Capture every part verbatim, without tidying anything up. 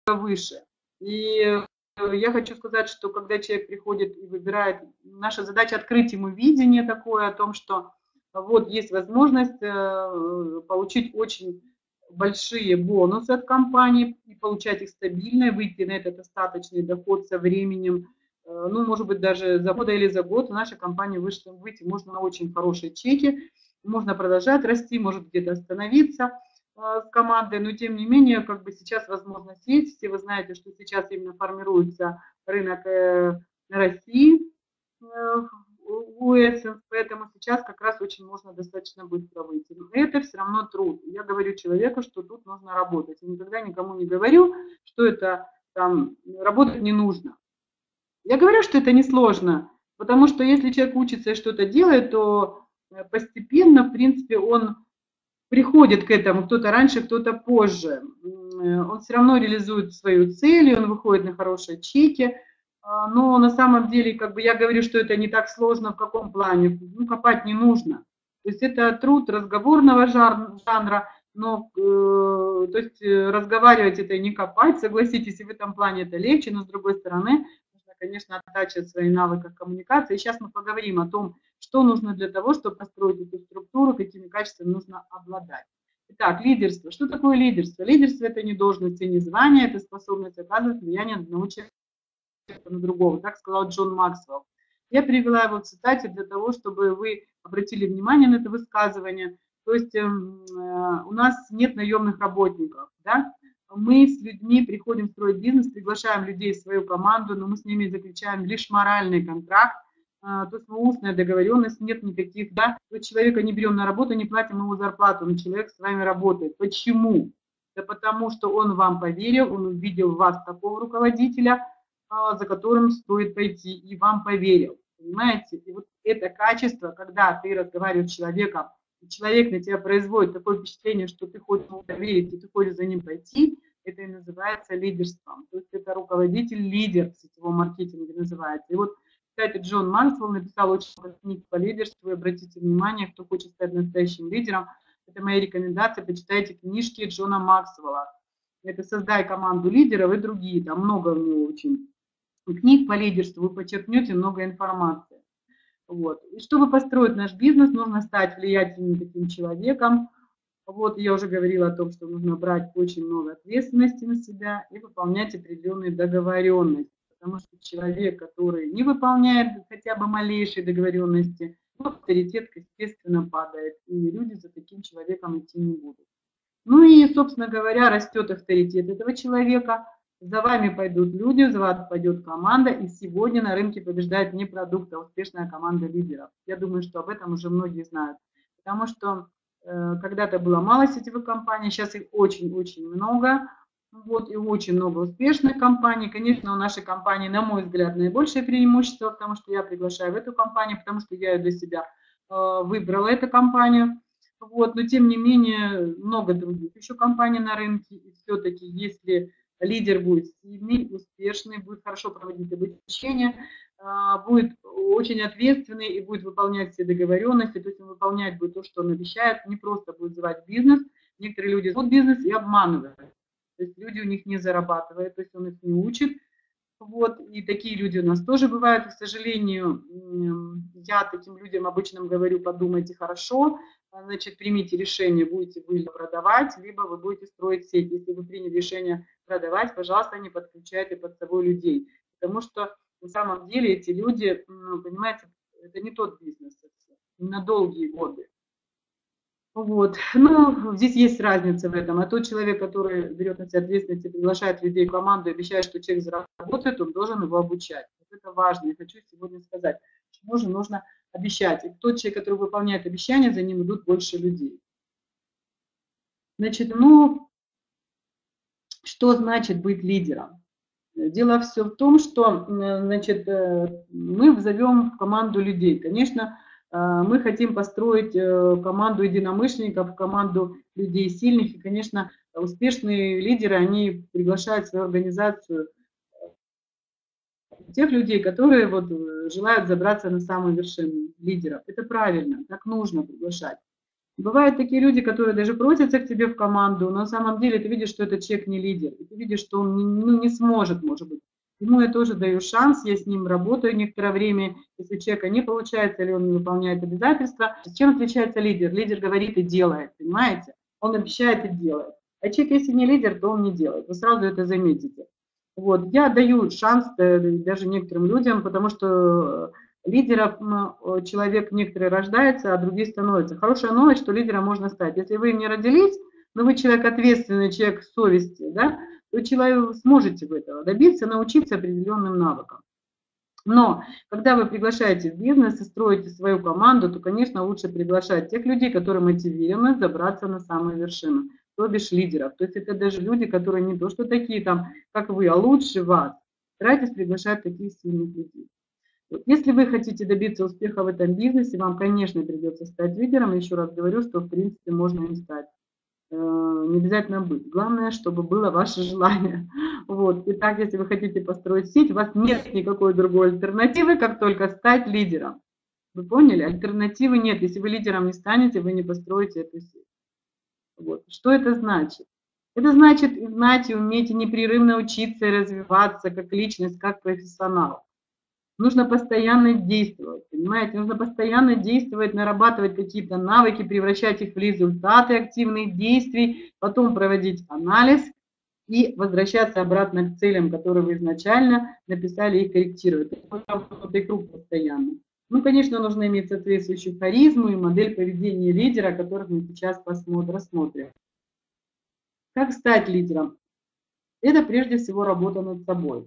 выше. И я хочу сказать, что когда человек приходит и выбирает, наша задача открыть ему видение такое о том, что вот есть возможность получить очень большие бонусы от компании и получать их стабильно, выйти на этот остаточный доход со временем, ну, может быть, даже за год или за год в нашей компании вышли, выйти можно на очень хорошие чеки, можно продолжать расти, может где-то остановиться с командой, но тем не менее, как бы сейчас возможность есть. Все вы знаете, что сейчас именно формируется рынок России у Essence, поэтому сейчас как раз очень можно достаточно быстро выйти. Но это все равно труд. Я говорю человеку, что тут нужно работать. Я никогда никому не говорю, что это там работать не нужно. Я говорю, что это несложно, потому что если человек учится и что-то делает, то постепенно, в принципе, он приходит к этому, кто-то раньше, кто-то позже. Он все равно реализует свою цель, он выходит на хорошие чеки. Но на самом деле, как бы я говорю, что это не так сложно, в каком плане? Ну, копать не нужно. То есть это труд разговорного жанра, но э, то есть разговаривать это не копать, согласитесь, и в этом плане это легче, но с другой стороны, нужно, конечно, оттачивать свои навыки коммуникации. И сейчас мы поговорим о том, что нужно для того, чтобы построить эту структуру, какими качествами нужно обладать. Итак, лидерство. Что такое лидерство? Лидерство – это не должность и не звание, это способность оказывать влияние на одного человека, на другого. Так сказал Джон Максвелл. Я привела его в цитате для того, чтобы вы обратили внимание на это высказывание. То есть э, у нас нет наемных работников. Да? Мы с людьми приходим строить бизнес, приглашаем людей в свою команду, но мы с ними заключаем лишь моральный контракт. То есть устная договоренность, нет никаких, да, то человека не берем на работу, не платим ему зарплату, но человек с вами работает. Почему? Да потому что он вам поверил, он увидел в вас такого руководителя, за которым стоит пойти, и вам поверил, понимаете? И вот это качество, когда ты разговариваешь с человеком, и человек на тебя производит такое впечатление, что ты хочешь ему поверить, и ты хочешь за ним пойти, это и называется лидерством. То есть это руководитель-лидер в сетевом маркетинге называется. И вот, кстати, Джон Максвелл написал очень много книг по лидерству, и обратите внимание, кто хочет стать настоящим лидером, это моя рекомендация, почитайте книжки Джона Максвелла. Это «Создай команду лидеров» и другие, там много у него очень книг по лидерству, вы подчеркнете много информации. Вот. И чтобы построить наш бизнес, нужно стать влиятельным таким человеком. Вот я уже говорила о том, что нужно брать очень много ответственности на себя и выполнять определенные договоренности. Потому что человек, который не выполняет хотя бы малейшие договоренности, авторитет, естественно, падает. И люди за таким человеком идти не будут. Ну и, собственно говоря, растет авторитет этого человека. За вами пойдут люди, за вами пойдет команда, и сегодня на рынке побеждает не продукт, а успешная команда лидеров. Я думаю, что об этом уже многие знают. Потому что э, когда-то было мало сетевых компаний, сейчас их очень-очень много. Вот, и очень много успешных компаний. Конечно, у нашей компании, на мой взгляд, наибольшее преимущество, потому что я приглашаю в эту компанию, потому что я для себя э, выбрала эту компанию. Вот, но тем не менее, много других еще компаний на рынке. И все-таки, если лидер будет сильный, успешный, будет хорошо проводить обучение, будет очень ответственный и будет выполнять все договоренности, то есть он выполнять будет то, что он обещает, не просто будет звать бизнес. Некоторые люди зовут бизнес и обманывают. То есть люди у них не зарабатывают, то есть он их не учит. Вот, и такие люди у нас тоже бывают, к сожалению. Я таким людям обычно говорю: подумайте хорошо, значит, примите решение, будете вы продавать, либо вы будете строить сеть. Если вы приняли решение продавать, пожалуйста, не подключайте под собой людей, потому что на самом деле эти люди, ну, понимаете, это не тот бизнес, на долгие годы. Вот. Ну, здесь есть разница в этом. А тот человек, который берет на себя ответственность и приглашает людей в команду и обещает, что человек заработает, он должен его обучать. Вот это важно. Я хочу сегодня сказать, чему же нужно обещать. И тот человек, который выполняет обещания, за ним идут больше людей. Значит, ну, что значит быть лидером? Дело все в том, что, значит, мы зовем в команду людей. Конечно, мы хотим построить команду единомышленников, команду людей сильных. И, конечно, успешные лидеры, они приглашают в свою организацию тех людей, которые вот желают забраться на самую вершину лидеров. Это правильно, так нужно приглашать. Бывают такие люди, которые даже просятся к тебе в команду, но на самом деле ты видишь, что этот человек не лидер, и ты видишь, что он не, ну, не сможет, может быть. Ему я тоже даю шанс, я с ним работаю некоторое время, если у человека не получается или он не выполняет обязательства. Чем отличается лидер? Лидер говорит и делает, понимаете? Он обещает и делает. А человек, если не лидер, то он не делает. Вы сразу это заметите. Вот. Я даю шанс даже некоторым людям, потому что лидеров человек некоторые рождается, а другие становятся. Хорошая новость, что лидером можно стать. Если вы не родились, но вы человек ответственный, человек с совестью, да, то человек сможете в этого добиться, научиться определенным навыкам. Но когда вы приглашаете в бизнес и строите свою команду, то, конечно, лучше приглашать тех людей, которые мотивированы забраться на самую вершину, то бишь лидеров. То есть это даже люди, которые не то что такие там, как вы, а лучше вас. Старайтесь приглашать таких сильных людей. Если вы хотите добиться успеха в этом бизнесе, вам, конечно, придется стать лидером. Еще раз говорю, что, в принципе, можно им стать. Не обязательно быть. Главное, чтобы было ваше желание. Вот. Итак, если вы хотите построить сеть, у вас нет никакой другой альтернативы, как только стать лидером. Вы поняли? Альтернативы нет. Если вы лидером не станете, вы не построите эту сеть. Вот. Что это значит? Это значит знать и уметь непрерывно учиться и развиваться как личность, как профессионал. Нужно постоянно действовать, понимаете? Нужно постоянно действовать, нарабатывать какие-то навыки, превращать их в результаты активных действий, потом проводить анализ и возвращаться обратно к целям, которые вы изначально написали, и корректировать. Это круг постоянно. Ну, конечно, нужно иметь соответствующую харизму и модель поведения лидера, о которых мы сейчас посмотрим, рассмотрим. Как стать лидером? Это прежде всего работа над собой.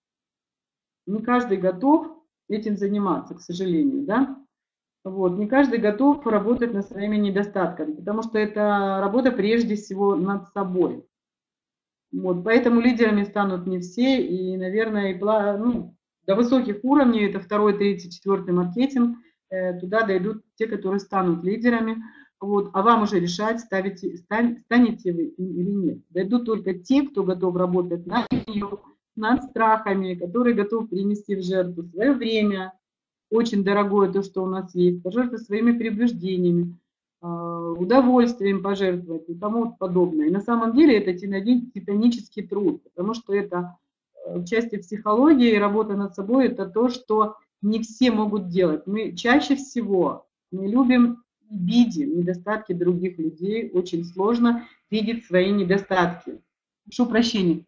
Не каждый готов этим заниматься, к сожалению, да? Вот. Не каждый готов работать над своими недостатками, потому что это работа прежде всего над собой. Вот. Поэтому лидерами станут не все, и, наверное, и, ну, до высоких уровней, это второй, третий, четвертый маркетинг, э, туда дойдут те, которые станут лидерами. Вот. А вам уже решать, ставите, стань, станете вы или нет. Дойдут только те, кто готов работать над нее, над страхами, который готов принести в жертву свое время, очень дорогое то, что у нас есть, пожертвовать своими предубеждениями, удовольствием пожертвовать и тому подобное. И на самом деле это титанический труд, потому что это в части психологии, работа над собой, это то, что не все могут делать. Мы чаще всего мы любим и видим недостатки других людей, очень сложно видеть свои недостатки. Прошу прощения.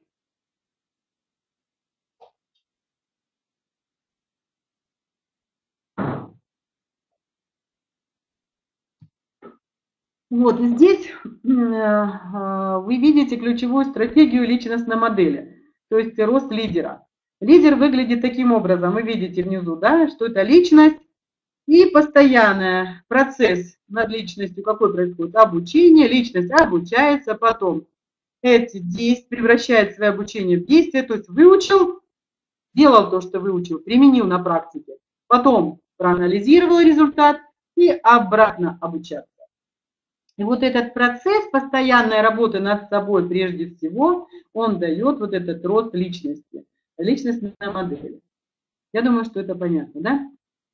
Вот, и здесь вы видите ключевую стратегию личностной модели, то есть рост лидера. Лидер выглядит таким образом, вы видите внизу, да, что это личность и постоянный процесс над личностью, какой происходит? Обучение, личность обучается, потом эти действия, превращает свое обучение в действие, то есть выучил, делал то, что выучил, применил на практике, потом проанализировал результат и обратно обучаться. И вот этот процесс постоянной работы над собой прежде всего, он дает вот этот рост личности, личностной модели. Я думаю, что это понятно, да?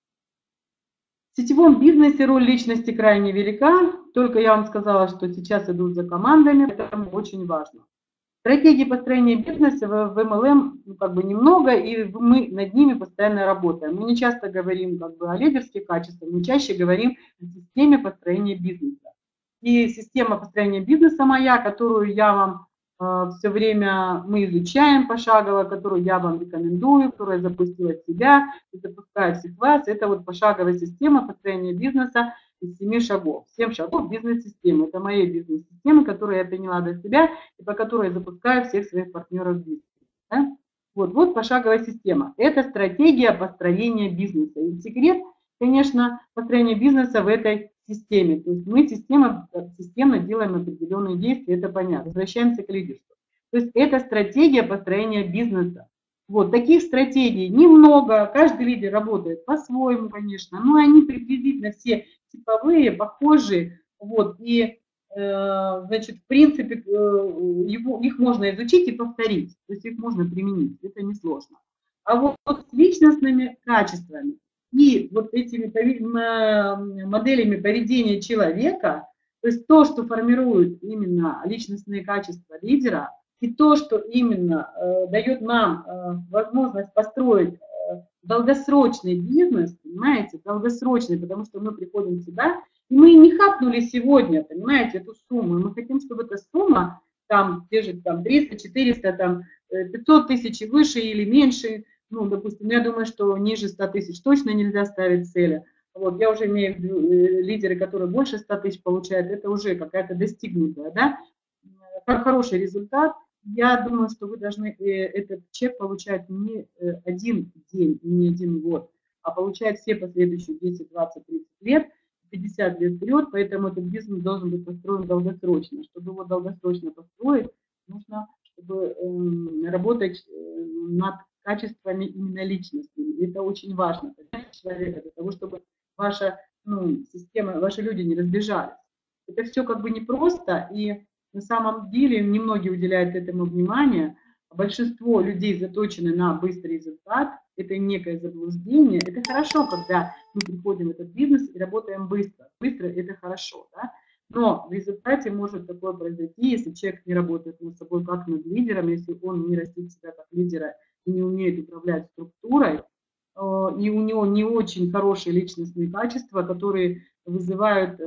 В сетевом бизнесе роль личности крайне велика, только я вам сказала, что сейчас идут за командами, это очень важно. Стратегии построения бизнеса в эм эл эм ну, как бы немного, и мы над ними постоянно работаем. Мы не часто говорим как бы о лидерских качествах, мы чаще говорим о системе построения бизнеса. И система построения бизнеса моя, которую я вам э, все время мы изучаем пошагово, которую я вам рекомендую, которая запустила себя и запускает всех вас, это вот пошаговая система построения бизнеса из семи шагов. Семь шагов бизнес-системы. Это мои бизнес-системы, которые я приняла для себя и по которой я запускаю всех своих партнеров в бизнесе. Да? Вот, вот пошаговая система. Это стратегия построения бизнеса. И секрет, конечно, построения бизнеса в этой системе. То есть мы система, системно делаем определенные действия, это понятно. Возвращаемся к лидерству. То есть это стратегия построения бизнеса. Вот таких стратегий немного, каждый лидер работает по-своему, конечно, но они приблизительно все типовые, похожие. Вот, и, э, значит, в принципе, э, его, их можно изучить и повторить, то есть их можно применить, это несложно. А вот с личностными качествами И вот этими моделями поведения человека, то есть то, что формирует именно личностные качества лидера, и то, что именно э, дает нам э, возможность построить э, долгосрочный бизнес, понимаете, долгосрочный, потому что мы приходим сюда, и мы не хапнули сегодня, понимаете, эту сумму, мы хотим, чтобы эта сумма, там, те же там триста, четыреста, там, пятьсот тысяч выше или меньше, ну, допустим, я думаю, что ниже ста тысяч точно нельзя ставить цели. Вот, я уже имею в виду лидеры, которые больше ста тысяч получают, это уже какая-то достигнутая, да, хороший результат. Я думаю, что вы должны этот чек получать не один день, не один год, а получать все последующие десять, двадцать, тридцать лет, пятьдесят лет вперед, поэтому этот бизнес должен быть построен долгосрочно. Чтобы его долгосрочно построить, нужно, чтобы э, работать над качествами именно личностными. Это очень важно для человека, для того, чтобы ваша ну, система, ваши люди не разбежались. Это все как бы непросто, и на самом деле немногие уделяют этому внимание. Большинство людей заточены на быстрый результат. Это некое заблуждение. Это хорошо, когда мы приходим в этот бизнес и работаем быстро. Быстро – это хорошо, да? Но в результате может такое произойти, если человек не работает над собой как над лидером, если он не растит себя как лидера и не умеет управлять структурой, и у него не очень хорошие личностные качества, которые вызывают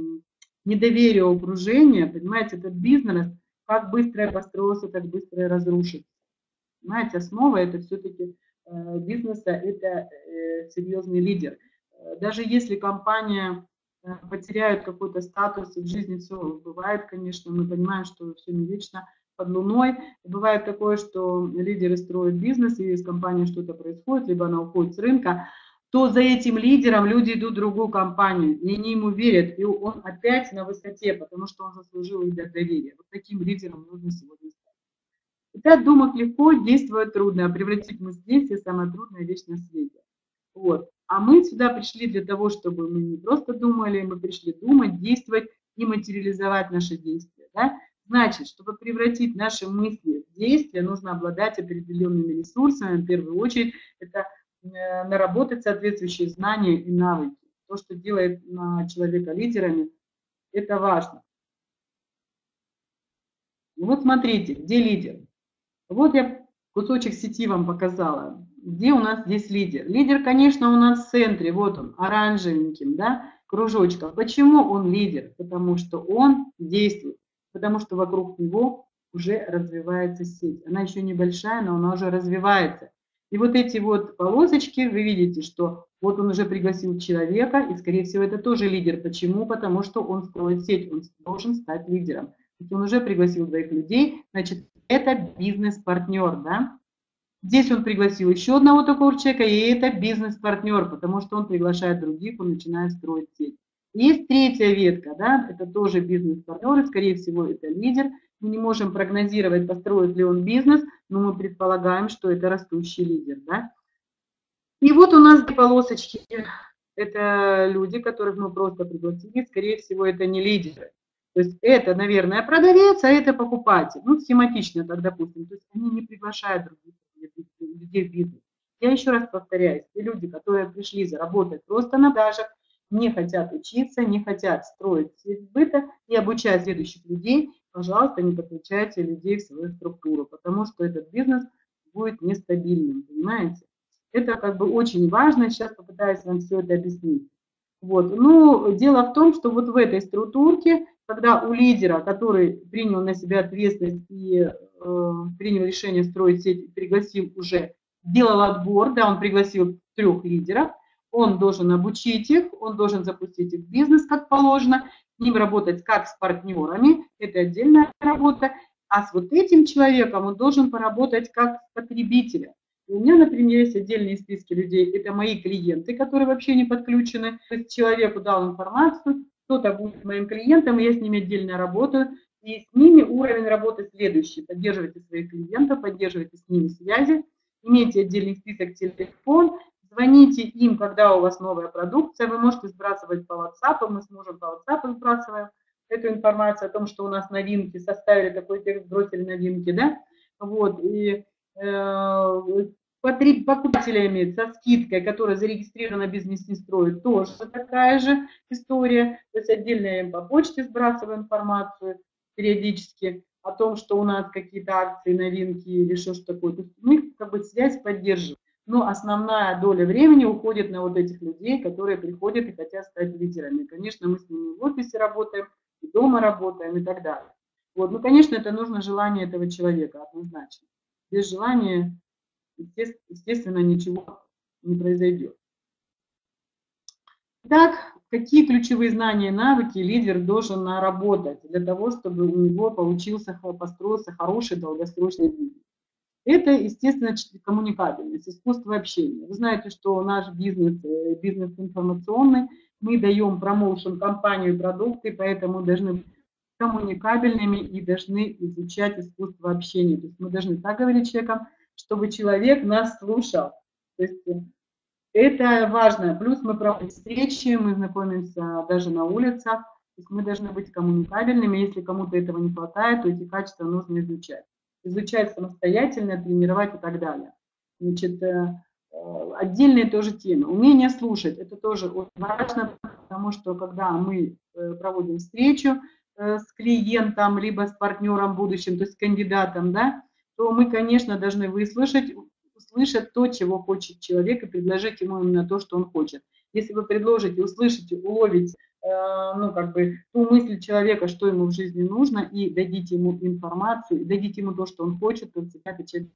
недоверие окружения, понимаете, этот бизнес, как быстро я построился, так быстро я разрушится. Понимаете, основа это все-таки э, бизнеса, это э, серьезный лидер. Даже если компания э, потеряет какой-то статус, и в жизни все бывает, конечно, мы понимаем, что все не вечно под луной. Бывает такое, что лидеры строят бизнес, и с компанией что-то происходит, либо она уходит с рынка, то за этим лидером люди идут в другую компанию, и они ему верят, и он опять на высоте, потому что он заслужил их доверие. Вот таким лидером нужно сегодня стать. Итак, думать легко, действовать трудно, а превратить мысль в действие – самое трудное вещь на свете. Вот. А мы сюда пришли для того, чтобы мы не просто думали, мы пришли думать, действовать и материализовать наши действия. Да? Значит, чтобы превратить наши мысли в действия, нужно обладать определенными ресурсами. В первую очередь, это наработать соответствующие знания и навыки. То, что делает человека лидерами, это важно. Вот смотрите, где лидер. Вот я кусочек сети вам показала. Где у нас здесь лидер? Лидер, конечно, у нас в центре. Вот он, оранжевеньким, да, кружочком. Почему он лидер? Потому что он действует. Потому что вокруг него уже развивается сеть. Она еще небольшая, но она уже развивается. И вот эти вот полосочки, вы видите, что вот он уже пригласил человека, и, скорее всего, это тоже лидер. Почему? Потому что он строит сеть, он должен стать лидером. Если он уже пригласил двоих людей, значит, это бизнес-партнер, да? Здесь он пригласил еще одного такого человека, и это бизнес-партнер, потому что он приглашает других, он начинает строить сеть. Есть третья ветка, да, это тоже бизнес-партнер, и, скорее всего, это лидер. Мы не можем прогнозировать, построит ли он бизнес, но мы предполагаем, что это растущий лидер, да. И вот у нас две полосочки. Это люди, которых мы просто пригласили, скорее всего, это не лидеры. То есть это, наверное, продавец, а это покупатель. Ну, схематично так, допустим. То есть они не приглашают других людей в бизнес. Я еще раз повторяюсь, те люди, которые пришли заработать просто на продажах, не хотят учиться, не хотят строить сеть сбыта и обучать следующих людей, пожалуйста, не подключайте людей в свою структуру, потому что этот бизнес будет нестабильным, понимаете? Это как бы очень важно, сейчас попытаюсь вам все это объяснить. Вот. Ну, дело в том, что вот в этой структурке, когда у лидера, который принял на себя ответственность и э, принял решение строить сеть, пригласил уже, сделал отбор, да, он пригласил трех лидеров, он должен обучить их, он должен запустить их в бизнес как положено, с ним работать как с партнерами, это отдельная работа, а с вот этим человеком он должен поработать как с потребителем. У меня, например, есть отдельные списки людей, это мои клиенты, которые вообще не подключены. То есть человеку дал информацию, кто-то будет моим клиентом, я с ними отдельно работаю, и с ними уровень работы следующий. Поддерживайте своих клиентов, поддерживайте с ними связи, имейте отдельный список телефон, звоните им, когда у вас новая продукция, вы можете сбрасывать по WhatsApp, мы с мужем по WhatsApp сбрасываем эту информацию о том, что у нас новинки, составили такой текст, бросили новинки, да, вот, и покупателями со скидкой, которая зарегистрирована «Бизнес не строит», тоже такая же история. То есть отдельно я им по почте сбрасываю информацию периодически о том, что у нас какие-то акции, новинки или что-то такое. То есть мы как бы связь поддерживаем. Но основная доля времени уходит на вот этих людей, которые приходят и хотят стать лидерами. Конечно, мы с ними в офисе работаем, и дома работаем и так далее. Вот. Ну, конечно, это нужно желание этого человека однозначно. Без желания, естественно, ничего не произойдет. Итак, какие ключевые знания и навыки лидер должен наработать для того, чтобы у него получился, построился хороший долгосрочный бизнес? Это, естественно, коммуникабельность, искусство общения. Вы знаете, что наш бизнес, бизнес информационный, мы даем промоушен компанию, продукты, поэтому должны быть коммуникабельными и должны изучать искусство общения. То есть мы должны так говорить с человеком, чтобы человек нас слушал. То есть это важно. Плюс мы проводим встречи, мы знакомимся даже на улицах. То есть мы должны быть коммуникабельными. Если кому-то этого не хватает, то эти качества нужно изучать. Изучать самостоятельно, тренировать и так далее. Значит, отдельные тоже темы. Умение слушать, это тоже очень важно, потому что когда мы проводим встречу с клиентом, либо с партнером будущим, то есть с кандидатом, да, то мы, конечно, должны выслушать, услышать то, чего хочет человек, и предложить ему именно то, что он хочет. Если вы предложите, услышите, уловите, ну, как бы, ту мысль человека, что ему в жизни нужно, и дадите ему информацию, и дадите ему то, что он хочет, то всегда это человек.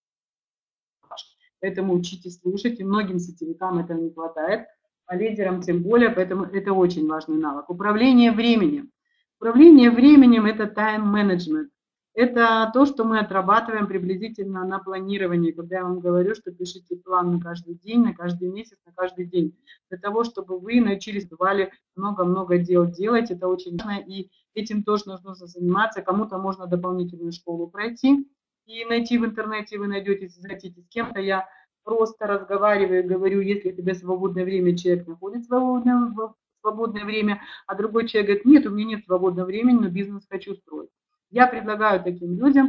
Поэтому учитесь слушать, и многим сетевикам этого не хватает, а лидерам тем более, поэтому это очень важный навык. Управление временем. Управление временем – это тайм-менеджмент. Это то, что мы отрабатываем приблизительно на планировании, когда я вам говорю, что пишите план на каждый день, на каждый месяц, на каждый день, для того, чтобы вы научились, бывали много-много дел делать, это очень важно, и этим тоже нужно заниматься. Кому-то можно дополнительную школу пройти и найти в интернете, вы найдете, если захотите, с кем-то. Я просто разговариваю, говорю, если у тебя свободное время, человек находит свободное, свободное время, а другой человек говорит, нет, у меня нет свободного времени, но бизнес хочу строить. Я предлагаю таким людям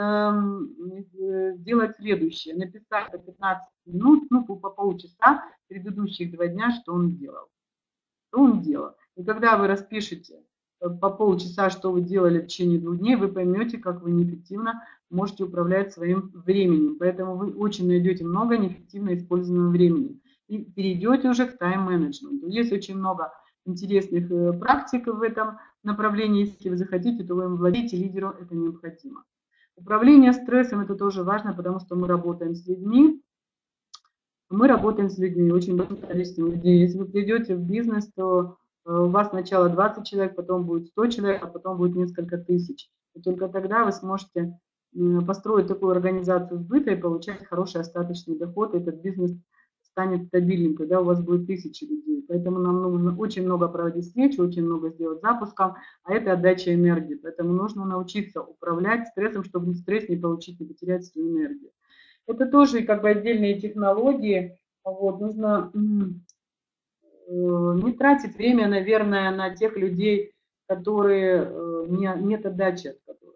э, сделать следующее. Написать по пятнадцать минут, ну, по полчаса предыдущих два дня, что он делал. Что он делал. И когда вы распишете по полчаса, что вы делали в течение двух дней, вы поймете, как вы неэффективно можете управлять своим временем. Поэтому вы очень найдете много неэффективно используемого времени. И перейдете уже к тайм-менеджменту. Есть очень много интересных практик в этом направлении. Если вы захотите, то вы им владеете, лидеру это необходимо. Управление стрессом – это тоже важно, потому что мы работаем с людьми. Мы работаем с людьми, очень большим количеством людей. Если вы придете в бизнес, то у вас сначала двадцать человек, потом будет сто человек, а потом будет несколько тысяч. И только тогда вы сможете построить такую организацию сбыта и получать хороший остаточный доход. Этот бизнес станет стабильным, когда у вас будет тысячи людей. Поэтому нам нужно очень много проводить встреч, очень много сделать запусков, а это отдача энергии. Поэтому нужно научиться управлять стрессом, чтобы стресс не получить, не потерять свою энергию. Это тоже как бы отдельные технологии. Вот, нужно не тратить время, наверное, на тех людей, которые не, нет отдачи от которых.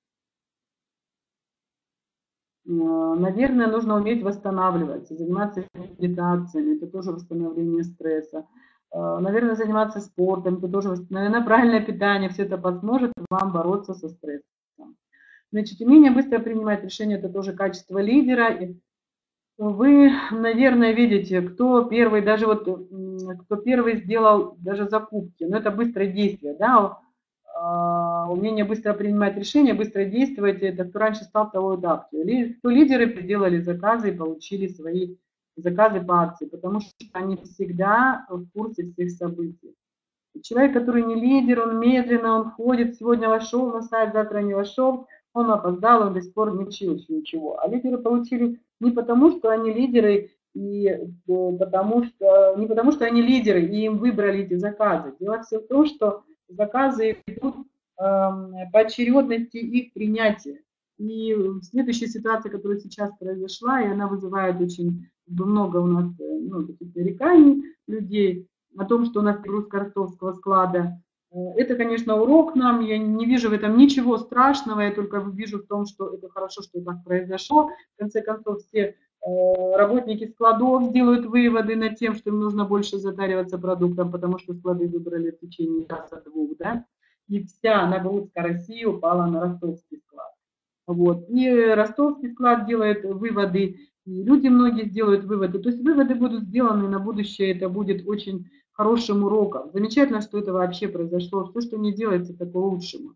Наверное, нужно уметь восстанавливаться, заниматься медитациями, это тоже восстановление стресса. Наверное, заниматься спортом, это тоже, наверное, правильное питание, все это поможет вам бороться со стрессом. Значит, умение быстро принимать решения – это тоже качество лидера. Вы, наверное, видите, кто первый, даже вот, кто первый сделал даже закупки, но это быстрое действие, да, умение быстро принимать решения, быстро действовать, это кто раньше стал, того и акцию. Кто лидеры сделали заказы и получили свои заказы по акции, потому что они всегда в курсе всех событий. Человек, который не лидер, он медленно, он ходит, сегодня вошел на сайт, завтра не вошел, он опоздал, он до сих пор не учился ничего. А лидеры получили не потому, что они лидеры, и потому что, не потому, что они лидеры, и им выбрали эти заказы. Дело все в том, что заказы идут э, по очередности их принятия. И в следующей ситуации, которая сейчас произошла, и она вызывает очень много у нас ну, таких нареканий людей о том, что у нас перегрузка ростовского склада. Это, конечно, урок нам, я не вижу в этом ничего страшного, я только вижу в том, что это хорошо, что так произошло. В конце концов, все Работники складов сделают выводы над тем, что им нужно больше затариваться продуктом, потому что склады выбрали в течение часа-двух, да, и вся нагрузка России упала на ростовский склад. Вот. И ростовский склад делает выводы, и люди многие сделают выводы. То есть выводы будут сделаны на будущее, это будет очень хорошим уроком. Замечательно, что это вообще произошло. Все, что не делается, так к лучшему.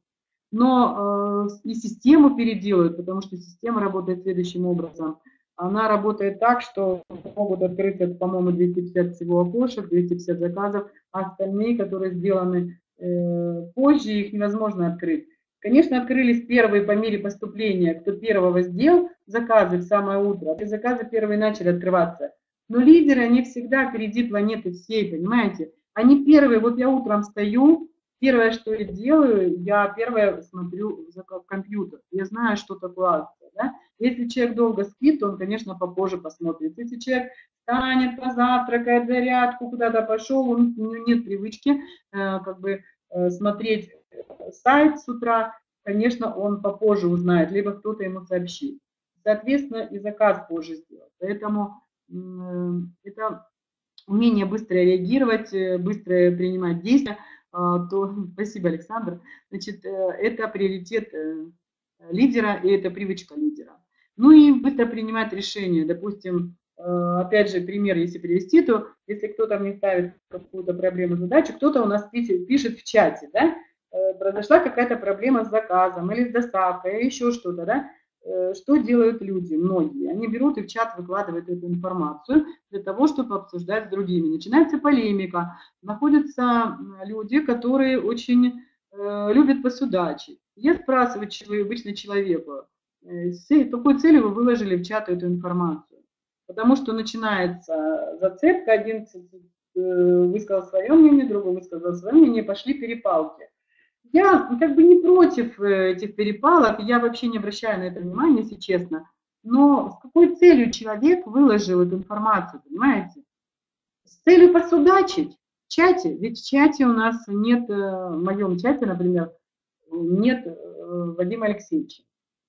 Но э, и систему переделают, потому что система работает следующим образом. Она работает так, что могут открыться, по-моему, двести пятьдесят всего окошек, двести пятьдесят заказов, а остальные, которые сделаны э, позже, их невозможно открыть. Конечно, открылись первые по мере поступления, кто первого сделал заказы в самое утро, и заказы первые начали открываться. Но лидеры, они всегда впереди планеты всей, понимаете? Они первые, вот я утром встаю, первое, что я делаю, я первое смотрю в компьютер, я знаю, что такое акция, да? Если человек долго спит, то он, конечно, попозже посмотрит. Если человек встанет, позавтракает, зарядку, куда-то пошел, у него нет привычки э, как бы э, смотреть сайт с утра, конечно, он попозже узнает, либо кто-то ему сообщит. Соответственно, и заказ позже сделать. Поэтому э, это умение быстро реагировать, быстро принимать действия. Э, то, спасибо, Александр. Значит, э, это приоритет э, лидера и это привычка лидера. Ну и быстро принимать решения. Допустим, опять же, пример, если привести, то если кто-то мне ставит какую-то проблему, задачу, кто-то у нас пишет, пишет в чате, да, произошла какая-то проблема с заказом или с доставкой, или еще что-то, да, что делают люди, многие? Они берут и в чат выкладывают эту информацию для того, чтобы обсуждать с другими. Начинается полемика, находятся люди, которые очень э, любят посудачить. Я спрашиваю обычно человеку, с какой целью вы выложили в чат эту информацию? Потому что начинается зацепка, один высказал свое мнение, другой высказал свое мнение, пошли перепалки. Я как бы не против этих перепалок, я вообще не обращаю на это внимания, если честно. Но с какой целью человек выложил эту информацию, понимаете? С целью посудачить в чате, ведь в чате у нас нет, в моем чате, например, нет Вадима Алексеевича.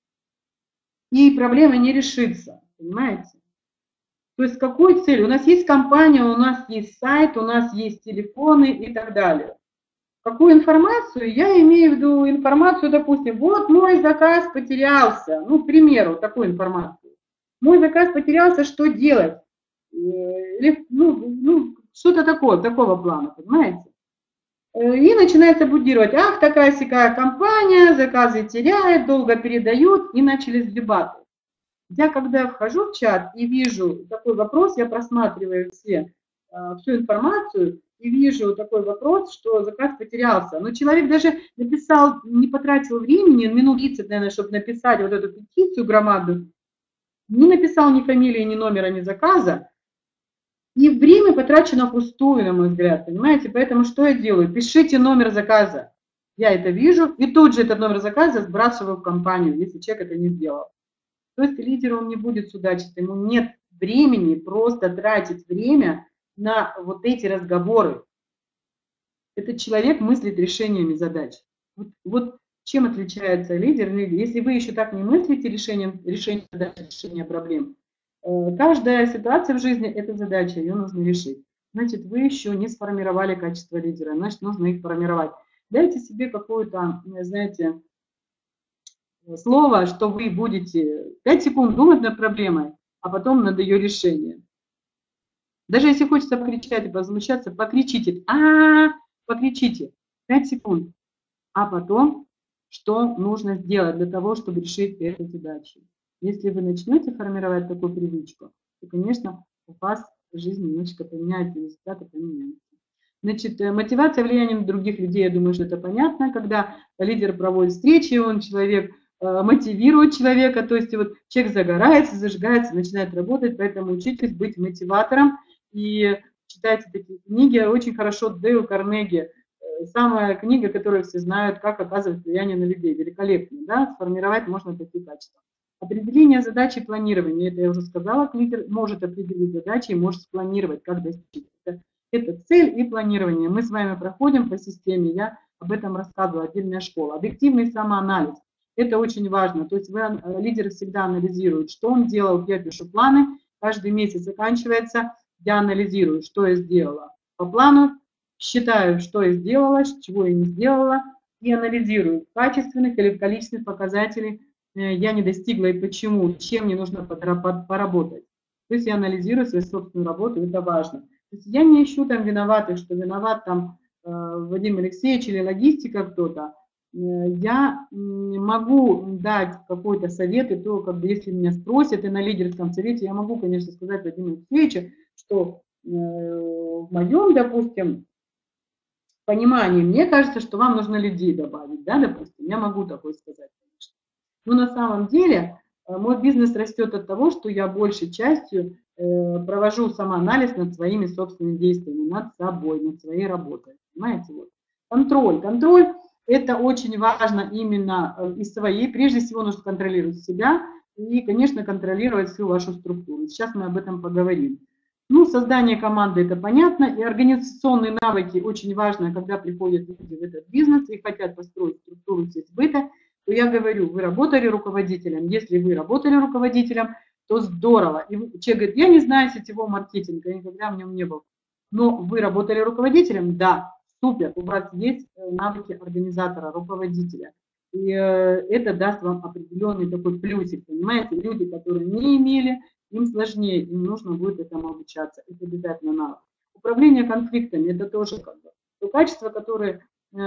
И проблема не решится, понимаете? То есть с какой целью? У нас есть компания, у нас есть сайт, у нас есть телефоны и так далее. Какую информацию? Я имею в виду информацию, допустим, вот мой заказ потерялся, ну, к примеру, такую информацию. Мой заказ потерялся, что делать? Или, ну, ну, что-то такое, такого плана, понимаете? И начинается будировать, ах, такая-сякая компания, заказы теряет, долго передают, и начались дебаты. Я когда вхожу в чат и вижу такой вопрос, я просматриваю все, всю информацию и вижу такой вопрос, что заказ потерялся. Но человек даже написал, не потратил времени, минут тридцать, наверное, чтобы написать вот эту петицию громадную, не написал ни фамилии, ни номера, ни заказа. И время потрачено впустую, на мой взгляд, понимаете? Поэтому что я делаю? Пишите номер заказа. Я это вижу, и тут же этот номер заказа сбрасываю в компанию, если человек это не сделал. То есть лидер, он не будет судачить, ему нет времени просто тратить время на вот эти разговоры. Этот человек мыслит решениями задач. Вот, вот чем отличается лидер? Если вы еще так не мыслите решением, решением задач, решением проблем, каждая ситуация в жизни – это задача, ее нужно решить. Значит, вы еще не сформировали качество лидера, значит, нужно их формировать. Дайте себе какое-то, знаете, слово, что вы будете пять секунд думать над проблемой, а потом над ее решением. Даже если хочется покричать и возмущаться, покричите. А-а-а, покричите. пять секунд. А потом, что нужно сделать для того, чтобы решить эту задачу. Если вы начнете формировать такую привычку, то, конечно, у вас жизнь немножечко поменяется, результаты поменяются. Значит, мотивация влиянием других людей, я думаю, что это понятно. Когда лидер проводит встречи, он человек мотивирует человека, то есть вот человек загорается, зажигается, начинает работать, поэтому учитесь быть мотиватором и читайте такие книги. Очень хорошо Дейл Карнеги, самая книга, которую все знают, как оказывать влияние на людей, великолепно, да, сформировать можно такие качества. Определение задачи и планирования, это я уже сказала, лидер может определить задачи и может спланировать, как достичь. Это, это цель и планирование. Мы с вами проходим по системе, я об этом рассказывала, отдельная школа. Объективный самоанализ, это очень важно. То есть вы, лидеры всегда анализируют, что он делал, я пишу планы, каждый месяц заканчивается, я анализирую, что я сделала по плану, считаю, что я сделала, чего я не сделала, и анализирую качественных или количественных показателей я не достигла и почему, чем мне нужно поработать. То есть я анализирую свою собственную работу, это важно. То есть я не ищу там виноватых, что виноват там Вадим Алексеевич или логистика кто-то. Я могу дать какой-то совет, и то, как бы, если меня спросят, и на лидерском совете, я могу, конечно, сказать Вадиму Алексеевичу, что в моем, допустим, понимании, мне кажется, что вам нужно людей добавить, да, допустим, я могу такое сказать, конечно. Но на самом деле мой бизнес растет от того, что я большей частью провожу самоанализ над своими собственными действиями, над собой, над своей работой, понимаете, вот. Контроль, контроль. Это очень важно именно из своей. Прежде всего нужно контролировать себя и, конечно, контролировать всю вашу структуру. Сейчас мы об этом поговорим. Ну, создание команды – это понятно. И организационные навыки очень важны, когда приходят люди в этот бизнес и хотят построить структуру сбыта. То я говорю, вы работали руководителем. Если вы работали руководителем, то здорово. И человек говорит, я не знаю сетевого маркетинга, я никогда в нем не был. Но вы работали руководителем? Да. Супер, у вас есть навыки организатора, руководителя. И это даст вам определенный такой плюсик, понимаете? Люди, которые не имели, им сложнее, им нужно будет этому обучаться. Это обязательно навык. Управление конфликтами, это тоже как бы то качество, которое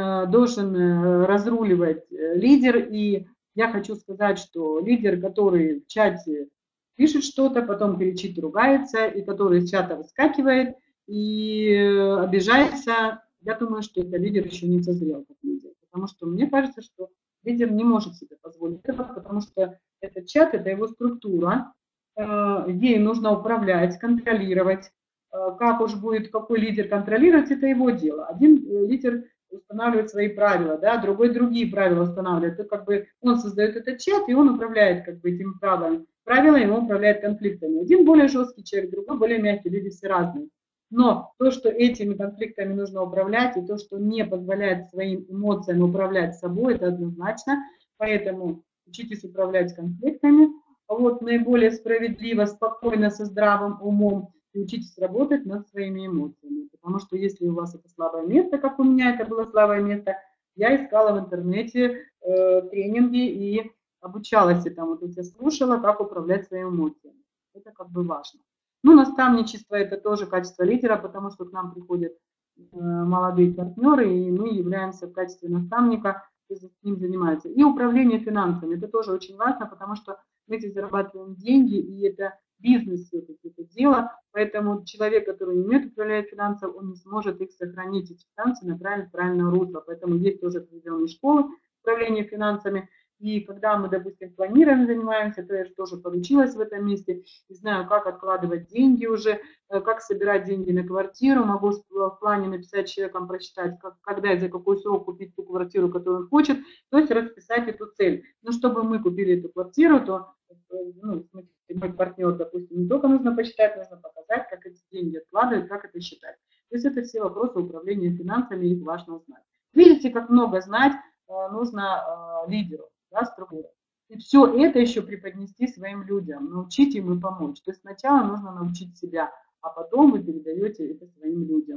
должен разруливать лидер. И я хочу сказать, что лидер, который в чате пишет что-то, потом кричит, ругается, и который из чата выскакивает и обижается, я думаю, что это лидер еще не созрел как лидер, потому что мне кажется, что лидер не может себе позволить этого, потому что этот чат, это его структура, ей нужно управлять, контролировать. Как уж будет какой лидер контролировать, это его дело. Один лидер устанавливает свои правила, да, другой другие правила устанавливает. То как бы он создает этот чат, и он управляет как бы этими правилами. Правилами он управляет конфликтами. Один более жесткий человек, другой более мягкий, люди все разные. Но то, что этими конфликтами нужно управлять, и то, что не позволяет своим эмоциям управлять собой, это однозначно. Поэтому учитесь управлять конфликтами. Вот, наиболее справедливо, спокойно, со здравым умом, и учитесь работать над своими эмоциями. Потому что если у вас это слабое место, как у меня это было слабое место, я искала в интернете э, тренинги и обучалась этому. То есть я слушала, как управлять своими эмоциями. Это как бы важно. Ну, наставничество – это тоже качество лидера, потому что к нам приходят э, молодые партнеры, и мы являемся в качестве наставника, с ним занимаются. И управление финансами – это тоже очень важно, потому что мы здесь зарабатываем деньги, и это бизнес все-таки, это дело. Поэтому человек, который не умеет управлять финансами, он не сможет их сохранить, эти финансы, направить в правильное русло. Поэтому есть тоже определенные школы управления финансами. И когда мы, допустим, планированием занимаемся, то я же тоже поручилась в этом месте, и знаю, как откладывать деньги уже, как собирать деньги на квартиру, могу в плане написать человеком, прочитать, как, когда и за какой срок купить ту квартиру, которую он хочет, то есть расписать эту цель. Но чтобы мы купили эту квартиру, то, ну, мой партнер, допустим, не только нужно посчитать, нужно показать, как эти деньги откладывать, как это считать. То есть это все вопросы управления финансами, их важно знать. Видите, как много знать нужно лидеру. Да, структура. И все это еще преподнести своим людям, научить им и помочь. То есть сначала нужно научить себя, а потом вы передаете это своим людям.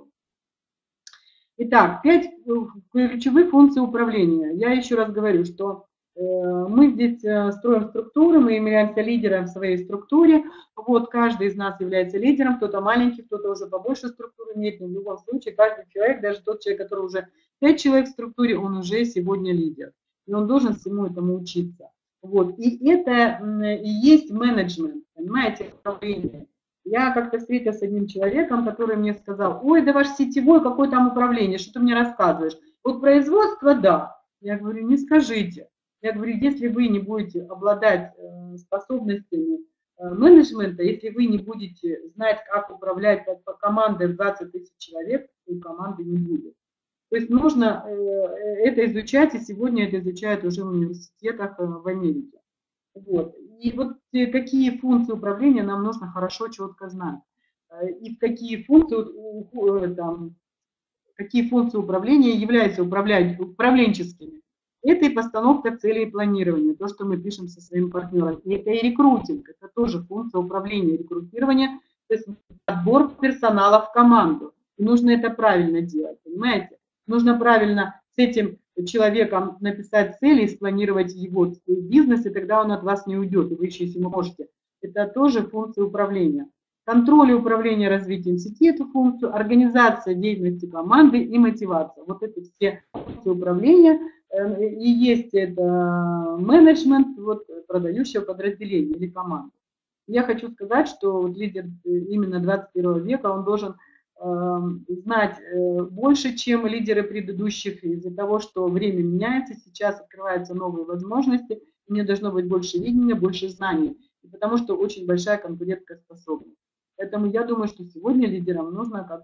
Итак, пять ключевых функций управления. Я еще раз говорю, что э, мы здесь строим структуры, мы являемся лидером в своей структуре. Вот каждый из нас является лидером, кто-то маленький, кто-то уже побольше структуры имеет, но в любом случае каждый человек, даже тот человек, который уже пять человек в структуре, он уже сегодня лидер. И он должен всему этому учиться. Вот. И это и есть менеджмент, понимаете, управление. Я как-то встретилась с одним человеком, который мне сказал, ой, да ваш сетевой, какое там управление, что ты мне рассказываешь? Вот производство, да. Я говорю, не скажите. Я говорю, если вы не будете обладать способностями менеджмента, если вы не будете знать, как управлять командой в двадцать тысяч человек, то команды не будет. То есть нужно это изучать, и сегодня это изучают уже в университетах в Америке. Вот. И вот какие функции управления нам нужно хорошо, четко знать. И какие функции, там, какие функции управления являются управленческими. Это и постановка целей и планирования, то, что мы пишем со своим партнером. И это и рекрутинг, это тоже функция управления рекрутирования, то есть отбор персонала в команду. И нужно это правильно делать, понимаете? Нужно правильно с этим человеком написать цели и спланировать его бизнес, и тогда он от вас не уйдет, и вы еще, если можете. Это тоже функция управления. Контроль и управление развитием сети, эту функцию, организация деятельности команды и мотивация. Вот это все функции управления. И есть это менеджмент вот, продающего подразделения или команды. Я хочу сказать, что вот лидер именно двадцать первого века, он должен э, знать э, больше, чем лидеры предыдущих, из-за того, что время меняется, сейчас открываются новые возможности, у него должно быть больше видения, больше знаний, потому что очень большая конкурентоспособность. Поэтому я думаю, что сегодня лидерам нужно как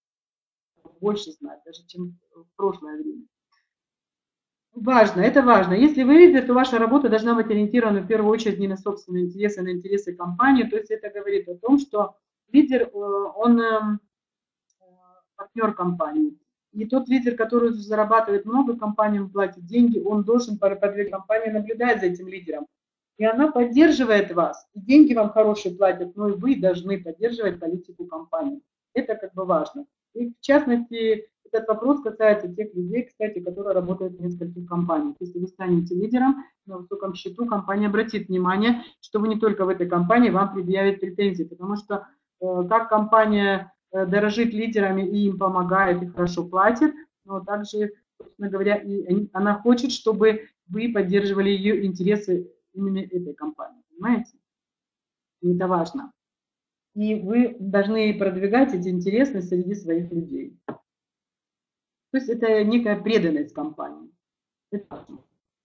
больше знать, даже чем в прошлое время. Важно, это важно. Если вы лидер, то ваша работа должна быть ориентирована в первую очередь не на собственные интересы, а на интересы компании. То есть это говорит о том, что лидер, он партнер компании. И тот лидер, который зарабатывает много, компаниям платит деньги, он должен продвигать компанию, наблюдать за этим лидером. И она поддерживает вас. И деньги вам хорошие платят, но и вы должны поддерживать политику компании. Это как бы важно. И в частности, этот вопрос касается тех людей, кстати, которые работают в нескольких компаниях. Если вы станете лидером на высоком счету, компания обратит внимание, что вы не только в этой компании, вам предъявят претензии, потому что э, как компания э, дорожит лидерами и им помогает, и хорошо платит, но также, собственно говоря, и она хочет, чтобы вы поддерживали ее интересы именно этой компании, понимаете? И это важно. И вы должны продвигать эти интересы среди своих людей. То есть это некая преданность компании. Это важно.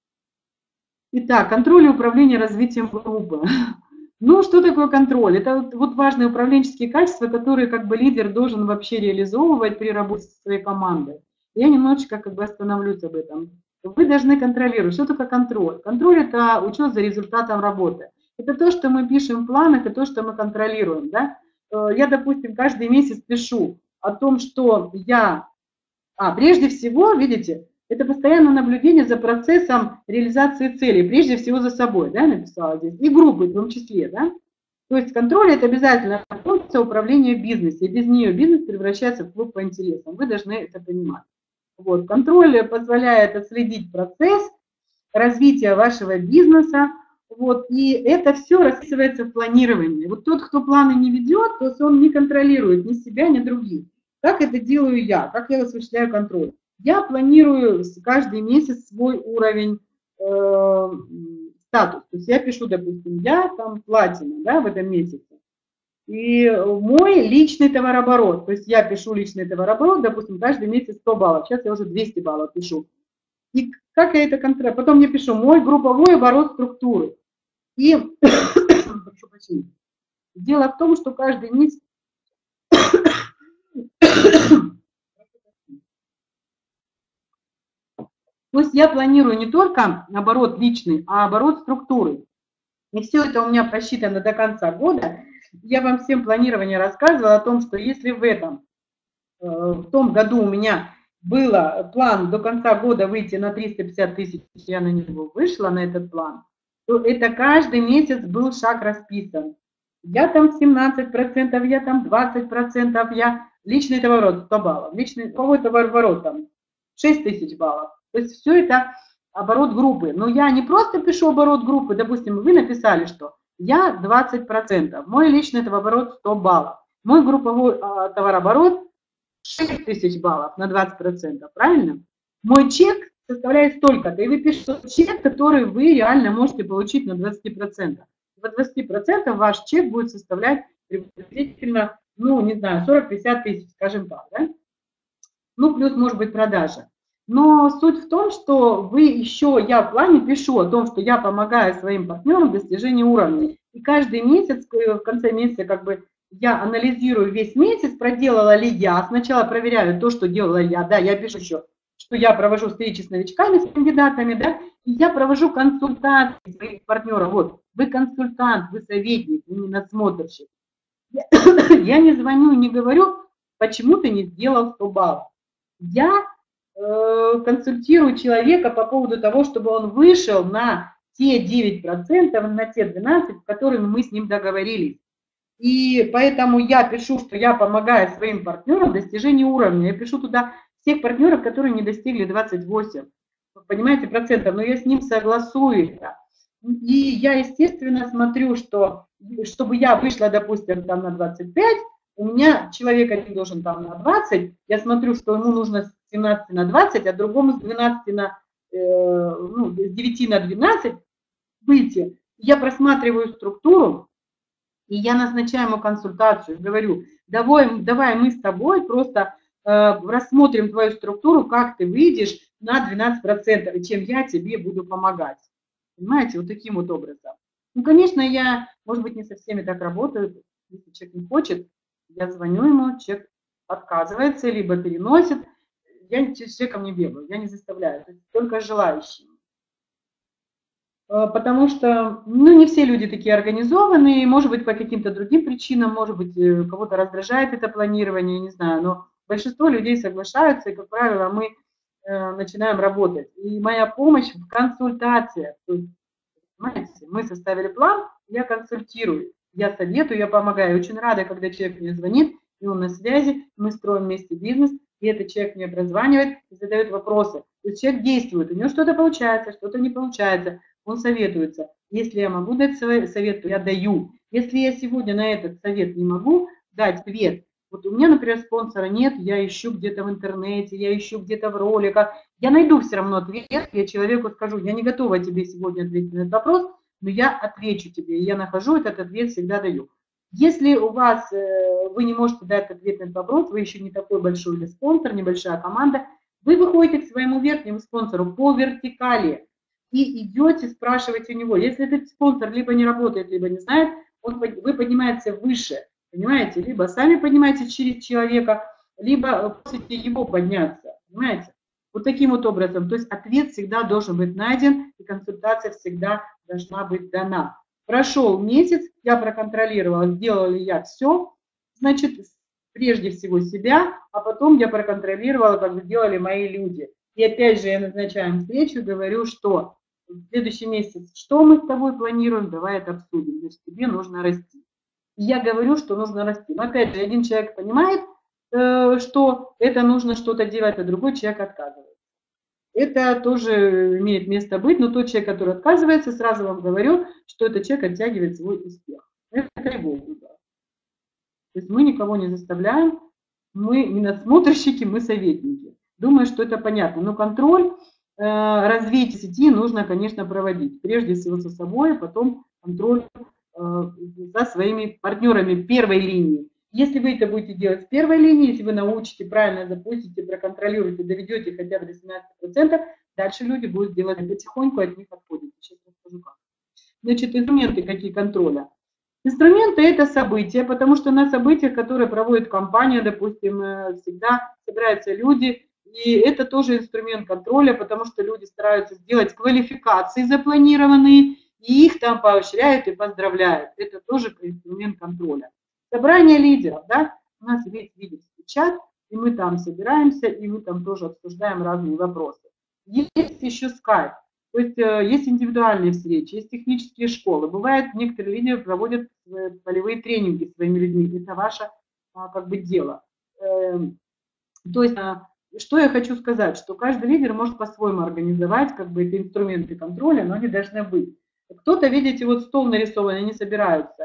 Итак, контроль и управление развитием группы. Ну, что такое контроль? Это вот, вот важные управленческие качества, которые как бы лидер должен вообще реализовывать при работе со своей командой. Я немножечко как бы остановлюсь об этом. Вы должны контролировать. Что такое контроль? Контроль – это учет за результатом работы. Это то, что мы пишем в планах, и то, что мы контролируем. Да? Я, допустим, каждый месяц пишу о том, что я… А, прежде всего, видите, это постоянное наблюдение за процессом реализации целей, прежде всего за собой, да, написала здесь, и группой в том числе, да. То есть контроль – это обязательно функция управления в бизнесе, и без нее бизнес превращается в клуб по интересам. Вы должны это понимать. Вот. Контроль позволяет отследить процесс развития вашего бизнеса, вот, и это все расписывается в планировании. Вот тот, кто планы не ведет, то есть он не контролирует ни себя, ни других. Как это делаю я? Как я осуществляю контроль? Я планирую каждый месяц свой уровень э, статус. То есть я пишу, допустим, я там платина, да, в этом месяце. И мой личный товарооборот. То есть я пишу личный товарооборот, допустим, каждый месяц сто баллов. Сейчас я уже двести баллов пишу. И как я это контролирую? Потом я пишу мой групповой оборот структуры. И дело в том, что каждый месяц то есть я планирую не только оборот личный, а оборот структуры. И все это у меня просчитано до конца года. Я вам всем планирование рассказывала о том, что если в этом, в том году у меня был план до конца года выйти на триста пятьдесят тысяч, я на него вышла, на этот план, то это каждый месяц был шаг расписан. Я там семнадцать процентов, я там двадцать процентов, я личный товаророт сто баллов, личный какой товарооборот там шесть тысяч баллов. То есть все это оборот группы. Но я не просто пишу оборот группы, допустим, вы написали, что я двадцать процентов, мой личный товарооборот сто баллов, мой групповой а, товарооборот шесть тысяч баллов на двадцать процентов, правильно? Мой чек составляет столько-то, и вы пишете чек, который вы реально можете получить на двадцать процентов. По двадцать процентов ваш чек будет составлять приблизительно, ну, не знаю, сорок-пятьдесят тысяч, скажем так, да? Ну, плюс, может быть, продажа. Но суть в том, что вы еще, я в плане пишу о том, что я помогаю своим партнерам в достижении уровня. И каждый месяц, в конце месяца, как бы, я анализирую весь месяц, проделала ли я, сначала проверяю то, что делала я, да, я пишу еще, что я провожу встречи с новичками, с кандидатами, да, и я провожу консультации своих партнеров. Вот, вы консультант, вы советник, вы не надсмотрщик. Я, я не звоню, не говорю, почему ты не сделал сто баллов. Я консультирую человека по поводу того, чтобы он вышел на те девять процентов, на те двенадцать процентов, которыми мы с ним договорились. И поэтому я пишу, что я помогаю своим партнерам в достижении уровня. Я пишу туда всех партнеров, которые не достигли двадцать восемь, понимаете, процентов, но я с ним согласую это. И я, естественно, смотрю, что чтобы я вышла, допустим, там на двадцать пять, у меня человек один должен там на двадцать, я смотрю, что ему нужно с семнадцати на двадцать, а другому с двенадцати на, э, ну, с девяти на двенадцать выйти. Я просматриваю структуру, и я назначаю ему консультацию, говорю, давай, давай мы с тобой просто э, рассмотрим твою структуру, как ты выйдешь на двенадцать процентов, и чем я тебе буду помогать. Понимаете, вот таким вот образом. Ну, конечно, я, может быть, не со всеми так работаю. Если человек не хочет, я звоню ему, человек отказывается, либо переносит. Я с человеком не бегаю, я не заставляю, только желающие. Потому что, ну, не все люди такие организованные, может быть, по каким-то другим причинам, может быть, кого-то раздражает это планирование, не знаю, но большинство людей соглашаются, и, как правило, мы э, начинаем работать. И моя помощь в консультациях, то есть, понимаете, мы составили план, я консультирую, я советую, я помогаю. Очень рада, когда человек мне звонит, и он на связи, мы строим вместе бизнес, и этот человек мне прозванивает и задает вопросы. То есть человек действует, у него что-то получается, что-то не получается. Он советуется. Если я могу дать совет, то я даю. Если я сегодня на этот совет не могу дать ответ, вот у меня, например, спонсора нет, я ищу где-то в интернете, я ищу где-то в роликах, я найду все равно ответ, я человеку скажу, я не готова тебе сегодня ответить на этот вопрос, но я отвечу тебе, и я нахожу этот ответ, всегда даю. Если у вас, вы не можете дать ответ на этот вопрос, вы еще не такой большой или спонсор, небольшая команда, вы выходите к своему верхнему спонсору по вертикали, и идете спрашивать у него. Если этот спонсор либо не работает, либо не знает, он, вы поднимаетесь выше, понимаете? Либо сами поднимаетесь через человека, либо просите его подняться, понимаете? Вот таким вот образом. То есть ответ всегда должен быть найден, и консультация всегда должна быть дана. Прошел месяц, я проконтролировала, сделала ли я все, значит, прежде всего себя, а потом я проконтролировала, как сделали мои люди. И опять же я назначаю встречу, говорю, что в следующий месяц, что мы с тобой планируем, давай это обсудим, значит, тебе нужно расти. И я говорю, что нужно расти. Но опять же, один человек понимает, э, что это нужно что-то делать, а другой человек отказывается. Это тоже имеет место быть, но тот человек, который отказывается, сразу вам говорю, что этот человек оттягивает свой успех. Это тревога. То есть мы никого не заставляем, мы не надсмотрщики, мы советники. Думаю, что это понятно. Но контроль развитие сети нужно, конечно, проводить. Прежде всего со собой, а потом контроль за своими партнерами первой линии. Если вы это будете делать с первой линии, если вы научите, правильно запустите, проконтролируете, доведете хотя бы до семнадцати процентов, дальше люди будут делать потихоньку, от них отходят. Сейчас расскажу как. Значит, инструменты какие контроля. Инструменты – это события, потому что на событиях, которые проводит компания, допустим, всегда собираются люди, и это тоже инструмент контроля, потому что люди стараются сделать квалификации запланированные, и их там поощряют и поздравляют. Это тоже инструмент контроля. Собрание лидеров, да, у нас весь лидерский чат, и мы там собираемся, и мы там тоже обсуждаем разные вопросы. Есть еще скайп, то есть есть индивидуальные встречи, есть технические школы. Бывает, некоторые лидеры проводят полевые тренинги своими людьми, это ваше как бы дело. То есть, что я хочу сказать, что каждый лидер может по-своему организовать как бы эти инструменты контроля, но они должны быть. Кто-то, видите, вот стол нарисован, они собираются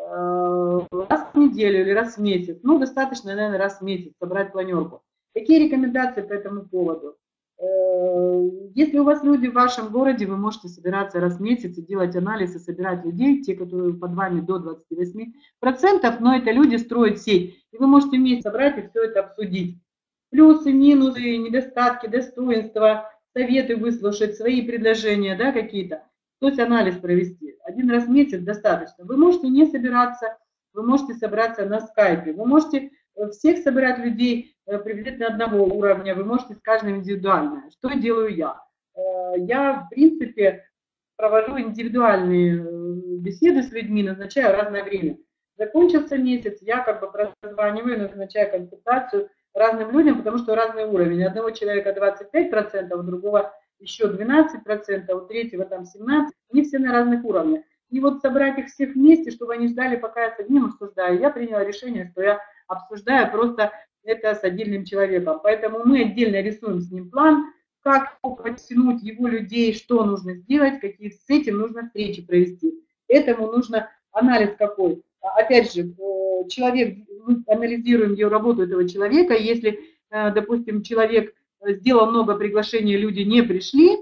раз в неделю или раз в месяц. Ну, достаточно, наверное, раз в месяц собрать планерку. Какие рекомендации по этому поводу? Если у вас люди в вашем городе, вы можете собираться раз в месяц и делать анализ и собирать людей, те, которые под вами до двадцати восьми процентов, но это люди строят сеть. И вы можете вместе собрать и все это обсудить. Плюсы, минусы, недостатки, достоинства, советы выслушать, свои предложения, да, какие-то. То есть анализ провести. Один раз в месяц достаточно. Вы можете не собираться, вы можете собраться на скайпе, вы можете всех собирать людей приблизительно одного уровня, вы можете с каждым индивидуально. Что делаю я? Я, в принципе, провожу индивидуальные беседы с людьми, назначаю разное время. Закончился месяц, я как бы прозваниваю, назначаю консультацию, разным людям, потому что разный уровень. У одного человека двадцать пять процентов, у другого еще двенадцать процентов, у третьего там семнадцать процентов. Они все на разных уровнях. И вот собрать их всех вместе, чтобы они ждали, пока я с одним обсуждаю, я приняла решение, что я обсуждаю просто это с отдельным человеком. Поэтому мы отдельно рисуем с ним план, как подтянуть его людей, что нужно сделать, какие с этим нужно встречи провести. Этому нужно анализ какой. Опять же, человек, мы анализируем ее работу этого человека. Если, допустим, человек сделал много приглашений, люди не пришли,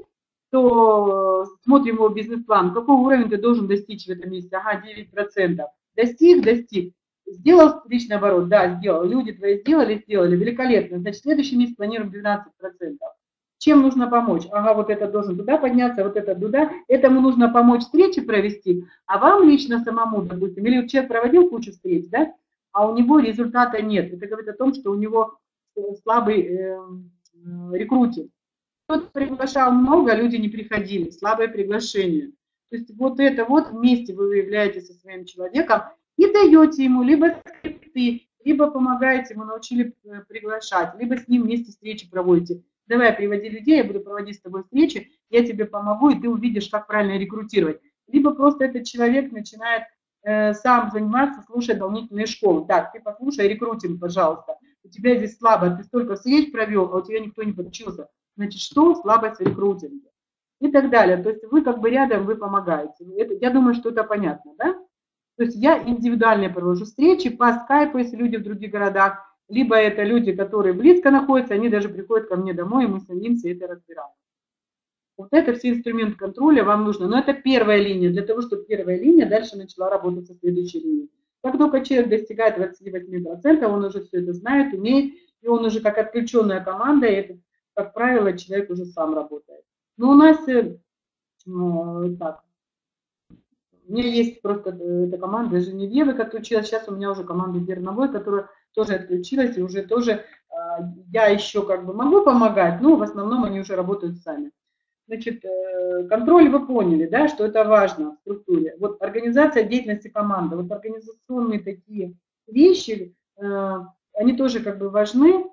то смотрим его бизнес-план. Какой уровень ты должен достичь в этом месяце? Ага, девять процентов. Достиг, достиг. Сделал встречный оборот? Да, сделал. Люди твои сделали, сделали. Великолепно. Значит, в следующий месяц планируем двенадцать процентов. Чем нужно помочь? Ага, вот это должен туда подняться, вот это туда. Этому нужно помочь встречи провести, а вам лично самому, допустим, или человек проводил кучу встреч, да, а у него результата нет. Это говорит о том, что у него слабый э, рекрутинг. Кто-то приглашал много, люди не приходили, слабое приглашение. То есть вот это вот вместе вы выявляете со своим человеком и даете ему либо скрипты, либо помогаете ему, научили приглашать, либо с ним вместе встречи проводите. Давай, приводи людей, я буду проводить с тобой встречи, я тебе помогу, и ты увидишь, как правильно рекрутировать. Либо просто этот человек начинает э, сам заниматься, слушать дополнительные школы. Так, ты послушай рекрутинг, пожалуйста. У тебя здесь слабо, ты столько встреч провел, а у тебя никто не подучился. Значит, что? Слабость в рекрутинге. И так далее. То есть вы как бы рядом, вы помогаете. Это, я думаю, что это понятно, да? То есть я индивидуально провожу встречи по скайпу, если люди в других городах, либо это люди, которые близко находятся, они даже приходят ко мне домой, и мы садимся и это разбираем. Вот это все инструменты контроля вам нужно. Но это первая линия, для того, чтобы первая линия дальше начала работать со следующей линией. Как только человек достигает двадцати восьми процентов, он уже все это знает, умеет, и он уже как отключенная команда, и это, как правило, человек уже сам работает. Но у нас э, э, так, у меня есть просто эта команда Женевьевы, которая училась, сейчас у меня уже команда Дерновой, которая тоже отключилась, и уже тоже э, я еще как бы могу помогать, но в основном они уже работают сами. Значит, э, контроль вы поняли, да, что это важно в структуре. Вот организация деятельности команды, вот организационные такие вещи, э, они тоже как бы важны.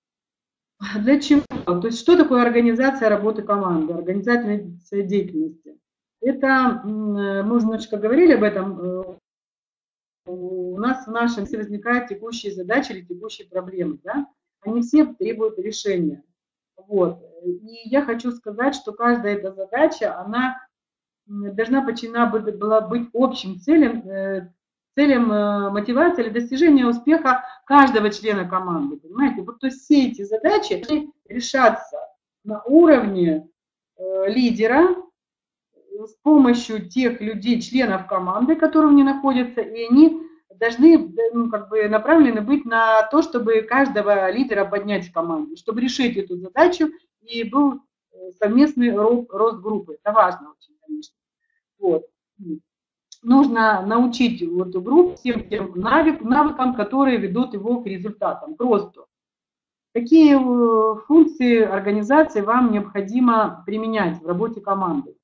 Для чего? То есть что такое организация работы команды, организация деятельности? Это, мы уже немножко говорили об этом, у нас в нашем все возникают текущие задачи или текущие проблемы, да? Они все требуют решения. Вот. И я хочу сказать, что каждая эта задача, она должна подчинена была быть общим целям, целям мотивации или достижения успеха каждого члена команды. Понимаете? Вот, то есть все эти задачи должны решаться на уровне лидера, с помощью тех людей, членов команды, которые в ней находятся, и они должны, ну, как бы направлены быть на то, чтобы каждого лидера поднять в команде, чтобы решить эту задачу, и был совместный рост группы. Это важно очень, конечно. Вот. Нужно научить эту группу всем тем навыкам, которые ведут его к результатам, к росту. Какие функции организации вам необходимо применять в работе команды?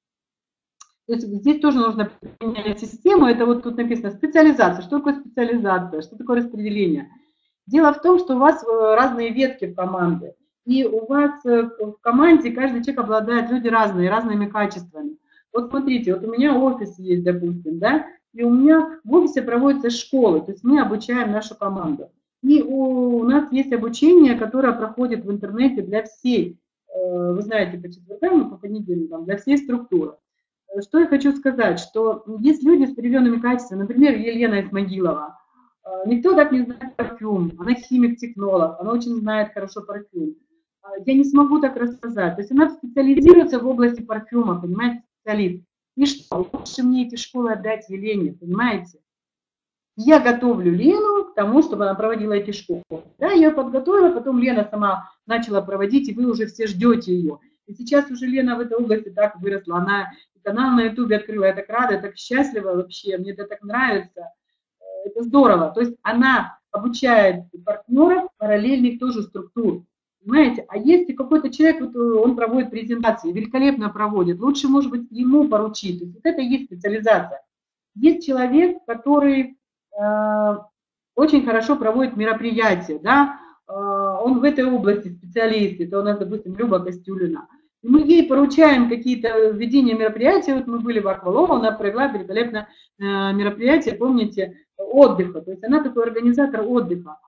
То есть здесь тоже нужно применять систему. Это вот тут написано специализация. Что такое специализация? Что такое распределение? Дело в том, что у вас разные ветки в команде. И у вас в команде каждый человек обладает, люди разные, разными качествами. Вот смотрите, вот у меня офис есть, допустим, да, и у меня в офисе проводятся школы, то есть мы обучаем нашу команду. И у, у нас есть обучение, которое проходит в интернете для всей, вы знаете, по четвергам и по понедельникам, для всей структуры. Что я хочу сказать, что есть люди с определенными качествами, например, Елена Исмагилова. Никто так не знает парфюм, она химик-технолог, она очень знает хорошо парфюм. Я не смогу так рассказать. То есть она специализируется в области парфюма, понимаете, специалист. И что, лучше мне эти школы отдать Елене, понимаете? Я готовлю Лену к тому, чтобы она проводила эти школы. Да, я ее подготовила, потом Лена сама начала проводить, и вы уже все ждете ее. И сейчас уже Лена в этой области так выросла, она канал на ютубе открыла, я так рада, я так счастлива вообще, мне это так нравится, это здорово. То есть она обучает партнеров параллельных тоже структур, понимаете? А если какой-то человек, вот он проводит презентации, великолепно проводит, лучше, может быть, ему поручить. То есть вот это и есть специализация. Есть человек, который э, очень хорошо проводит мероприятия, да, он в этой области специалист, это у нас, допустим, Люба Костюлина. И мы ей поручаем какие-то введения мероприятий, вот мы были в Аквалово, она провела великолепное мероприятие, помните, отдыха, то есть она такой организатор отдыха.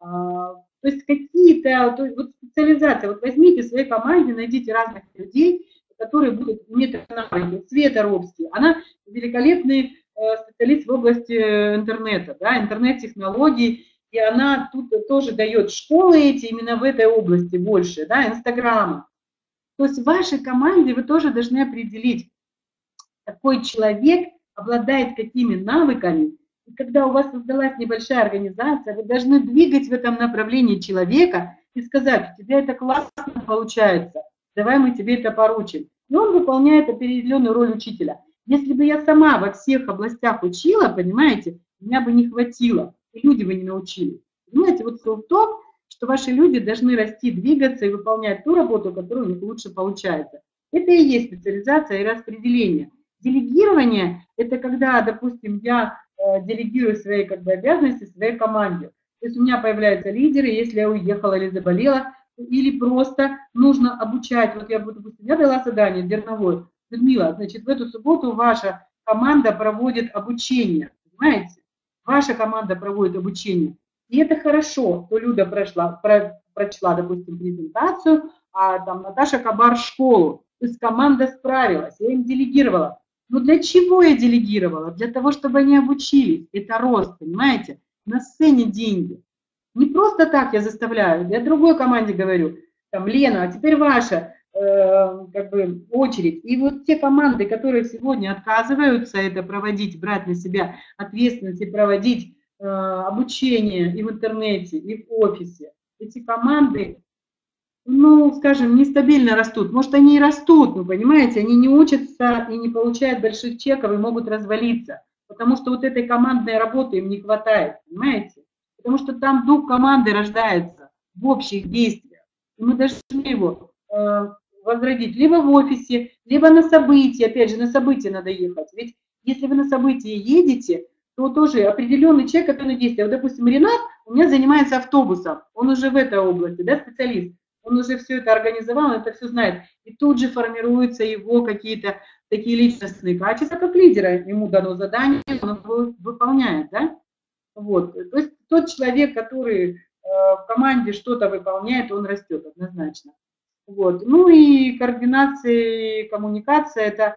То есть какие-то, то есть вот специализация, вот возьмите в своей команде, найдите разных людей, которые будут иметь навыки. Света Робский, она великолепный специалист в области интернета, да, интернет-технологий, и она тут тоже дает школы эти именно в этой области больше, да, Инстаграма. То есть в вашей команде вы тоже должны определить, какой человек обладает какими навыками. И когда у вас создалась небольшая организация, вы должны двигать в этом направлении человека и сказать, у тебя это классно получается, давай мы тебе это поручим. И он выполняет определенную роль учителя. Если бы я сама во всех областях учила, понимаете, меня бы не хватило, и люди бы не научили. Понимаете, вот в том, что ваши люди должны расти, двигаться и выполнять ту работу, которая у них лучше получается. Это и есть специализация и распределение. Делегирование – это когда, допустим, я э, делегирую свои как бы, обязанности своей команде. То есть у меня появляются лидеры, если я уехала или заболела, или просто нужно обучать. Вот я, допустим, я дала задание Дерновой. Людмила, значит, в эту субботу ваша команда проводит обучение, понимаете? Ваша команда проводит обучение. И это хорошо, что Люда прошла, про, прочла, допустим, презентацию, а там Наташа Кабар школу. То есть команда справилась, я им делегировала. Но для чего я делегировала? Для того, чтобы они обучились. Это рост, понимаете? На сцене деньги. Не просто так я заставляю, я другой команде говорю, там, Лена, а теперь ваша э, как бы, очередь. И вот те команды, которые сегодня отказываются это проводить, брать на себя ответственность и проводить э, обучение и в интернете, и в офисе, эти команды, ну, скажем, нестабильно растут. Может, они и растут, но, понимаете, они не учатся и не получают больших чеков и могут развалиться, потому что вот этой командной работы им не хватает, понимаете? Потому что там дух команды рождается в общих действиях. И мы должны его э, возродить либо в офисе, либо на событии. Опять же, на события надо ехать. Ведь если вы на события едете, то тоже определенный человек, определенное действие. Вот, допустим, Ренат у меня занимается автобусом. Он уже в этой области, да, специалист. Он уже все это организовал, он это все знает. И тут же формируются его какие-то такие личностные качества, как лидера. Ему дано задание, он его выполняет, да? Вот. То есть тот человек, который э, в команде что-то выполняет, он растет однозначно. Вот. Ну и координация и коммуникация, это,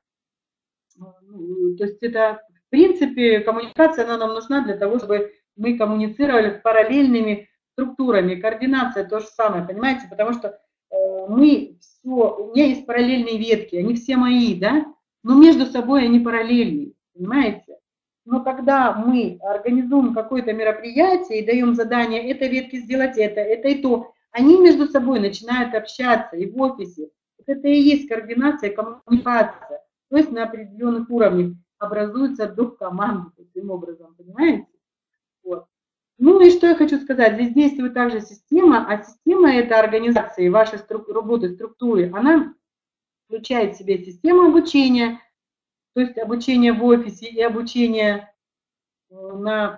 ну, то есть это, в принципе, коммуникация, она нам нужна для того, чтобы мы коммуницировали с параллельными структурами. Координация то же самое, понимаете, потому что э, мы все, у меня есть параллельные ветки, они все мои, да, но между собой они параллельные, понимаете. Но когда мы организуем какое-то мероприятие и даем задание этой ветке сделать это, это и то, они между собой начинают общаться и в офисе. Вот это и есть координация, коммуникация. То есть на определенных уровнях образуется дух команды таким образом, понимаете? Вот. Ну и что я хочу сказать, здесь действует также система, а система это организации вашей струк работы, структуры, она включает в себя систему обучения, то есть обучение в офисе и обучение на,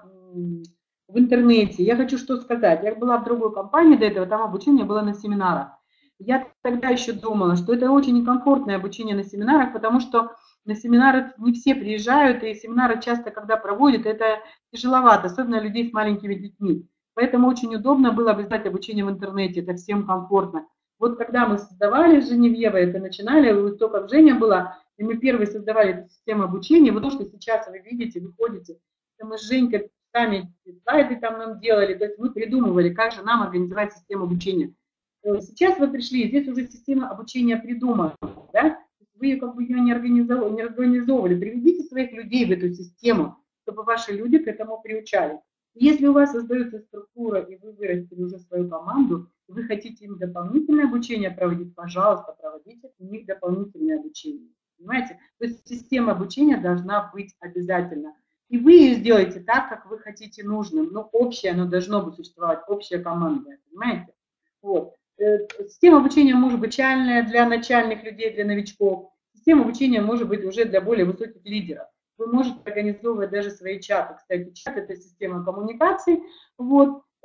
в интернете. Я хочу что сказать. Я была в другой компании до этого, там обучение было на семинарах. Я тогда еще думала, что это очень некомфортное обучение на семинарах, потому что на семинары не все приезжают, и семинары часто, когда проводят, это тяжеловато, особенно людей с маленькими детьми. Поэтому очень удобно было обязать обучение в интернете, это всем комфортно. Вот когда мы создавали с Женевьевой, это начинали, вот только Женя была, и мы первые создавали эту систему обучения, вот то, что сейчас вы видите, вы ходите, мы с Женькой сами слайды там нам делали, то есть мы придумывали, как же нам организовать систему обучения. Сейчас вы пришли, здесь уже система обучения придумана, да? Вы как бы ее не организовали, не организовывали. Приведите своих людей в эту систему, чтобы ваши люди к этому приучали. Если у вас создается структура, и вы вырастили уже свою команду, и вы хотите им дополнительное обучение проводить, пожалуйста, проводите у них дополнительное обучение. Понимаете? То есть система обучения должна быть обязательно. И вы ее сделаете так, как вы хотите нужным. Но общее оно должно быть существовать, общая команда. Понимаете? Вот. Система обучения может быть начальная для начальных людей, для новичков. Система обучения может быть уже для более высоких лидеров. Вы можете организовывать даже свои чаты. Кстати, чат – это система коммуникации. Вот.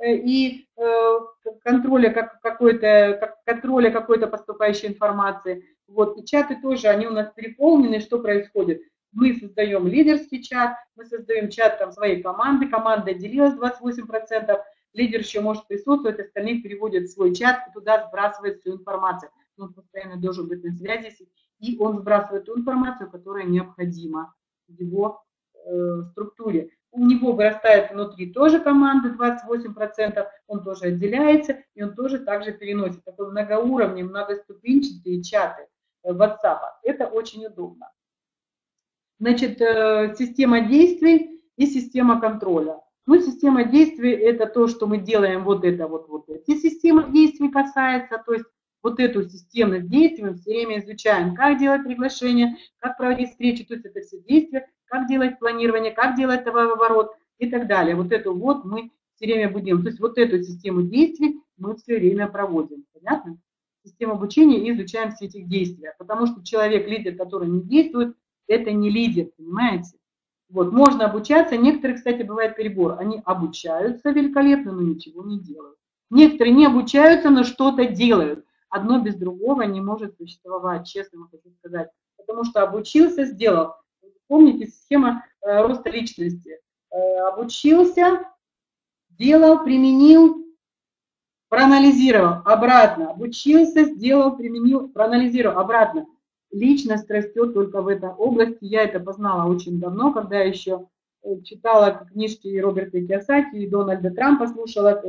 и контроля как какой-то, как контроля какой-то поступающей информации. Вот. И чаты тоже, они у нас переполнены. Что происходит? Мы создаем лидерский чат, мы создаем чат там своей команды, команда отделилась двадцать восемь процентов, лидер еще может присутствовать, остальные переводят в свой чат и туда сбрасывает всю информацию. Он постоянно должен быть на связи, и он сбрасывает ту информацию, которая необходима в его э, структуре. У него вырастает внутри тоже команда двадцать восемь процентов, он тоже отделяется, и он тоже также переносит. Такой многоуровневый, многоступенчатые чаты WhatsApp. Это очень удобно. Значит, система действий и система контроля. Ну, система действий – это то, что мы делаем, вот это вот, вот эти системы действий касается, то есть вот эту системность действий мы все время изучаем, как делать приглашение, как проводить встречи, то есть это все действия, как делать планирование, как делать товарооборот и так далее. Вот эту вот мы все время будем, то есть вот эту систему действий мы все время проводим, понятно? Систему обучения и изучаем все эти действия, потому что человек, лидер, который не действует, это не лидер, понимаете? Вот, можно обучаться, некоторые, кстати, бывает перебор, они обучаются великолепно, но ничего не делают. Некоторые не обучаются, но что-то делают. Одно без другого не может существовать, честно вам хочу сказать. Потому что обучился, сделал. Помните, схема э, роста личности. Э, обучился, делал, применил, проанализировал, обратно. Обучился, сделал, применил, проанализировал, обратно. Личность растет только в этой области. Я это познала очень давно, когда я еще читала книжки Роберта Кийосаки и Дональда Трампа, слушала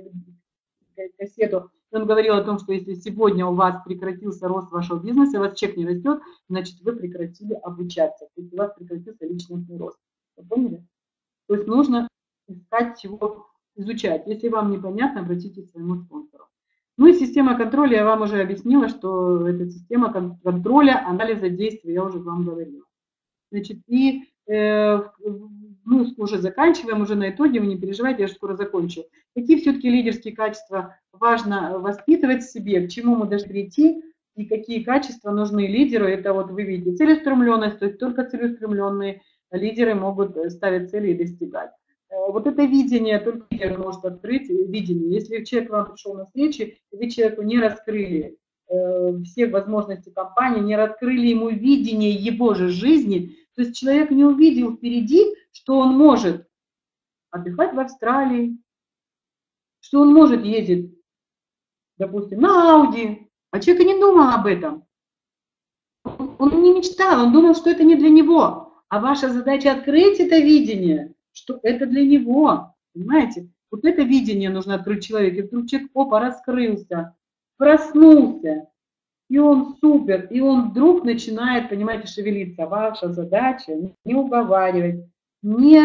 кассету. Он говорил о том, что если сегодня у вас прекратился рост вашего бизнеса, у вас чек не растет, значит вы прекратили обучаться, то есть у вас прекратился личностный рост. Вы поняли? То есть нужно искать чего изучать. Если вам непонятно, обратитесь к своему спонсору. Ну и система контроля, я вам уже объяснила, что это система контроля, анализа действий, я уже вам говорила. Значит, и э, мы уже заканчиваем, уже на итоге, вы не переживайте, я же скоро закончу. Какие все-таки лидерские качества важно воспитывать в себе, к чему мы должны прийти, и какие качества нужны лидеру, это вот вы видите, целеустремленность, то есть только целеустремленные лидеры могут ставить цели и достигать. Вот это видение только лидер может открыть, видение. Если человек вам пришел на встречу, и вы человеку не раскрыли э, все возможности компании, не раскрыли ему видение его же жизни, то есть человек не увидел впереди, что он может отдыхать в Австралии, что он может ездить, допустим, на Ауди, а человек и не думал об этом. Он не мечтал, он думал, что это не для него. А ваша задача открыть это видение, что это для него, понимаете? Вот это видение нужно открыть человеку. И вдруг человек, опа, раскрылся, проснулся, и он супер, и он вдруг начинает, понимаете, шевелиться. Ваша задача не уговаривать, не,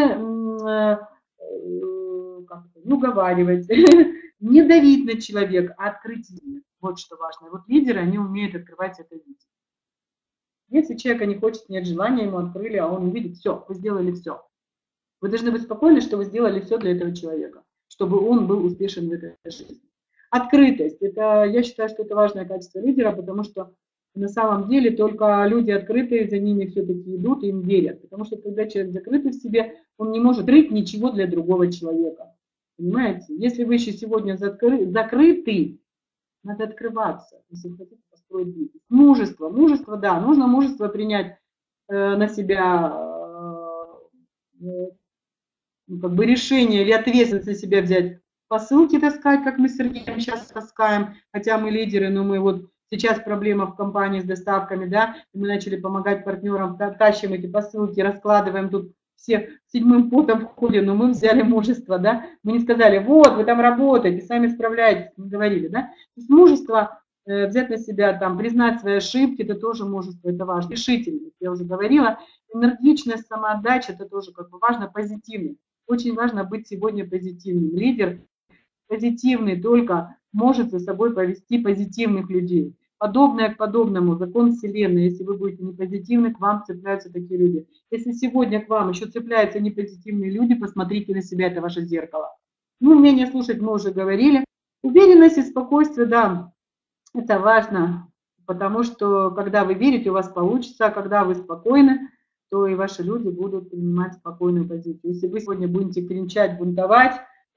как это, не уговаривать, не давить на человека, а открыть видение. Вот что важно. И вот лидеры, они умеют открывать это видение. Если человека не хочет, нет желания, ему открыли, а он увидит, все, вы сделали все. Вы должны быть спокойны, что вы сделали все для этого человека, чтобы он был успешен в этой жизни. Открытость. Это, я считаю, что это важное качество лидера, потому что на самом деле только люди открытые, за ними все-таки идут и им верят. Потому что когда человек закрытый в себе, он не может открыть ничего для другого человека. Понимаете? Если вы еще сегодня закры, закрыты, надо открываться, если вы хотите построить бизнес. Мужество. Мужество, да, нужно мужество принять э, на себя э, как бы решение или ответственность на себя взять, посылки таскать, как мы с Сергеем сейчас таскаем, хотя мы лидеры, но мы вот сейчас проблема в компании с доставками, да, и мы начали помогать партнерам, тащим эти посылки, раскладываем тут все седьмым потом в ходе, но мы взяли мужество, да, мы не сказали, вот, вы там работаете, сами справляетесь, мы говорили, да, то есть мужество э, взять на себя, там, признать свои ошибки, это тоже мужество, это важно, решительность, я уже говорила, энергичность, самоотдача, это тоже как бы важно, позитивность. Очень важно быть сегодня позитивным. Лидер позитивный только может за собой повести позитивных людей. Подобное к подобному, закон Вселенной. Если вы будете не позитивны, к вам цепляются такие люди. Если сегодня к вам еще цепляются непозитивные люди, посмотрите на себя, это ваше зеркало. Ну, умение слушать мы уже говорили. Уверенность и спокойствие, да, это важно, потому что когда вы верите, у вас получится, а когда вы спокойны, то и ваши люди будут принимать спокойную позицию. Если вы сегодня будете кричать, бунтовать,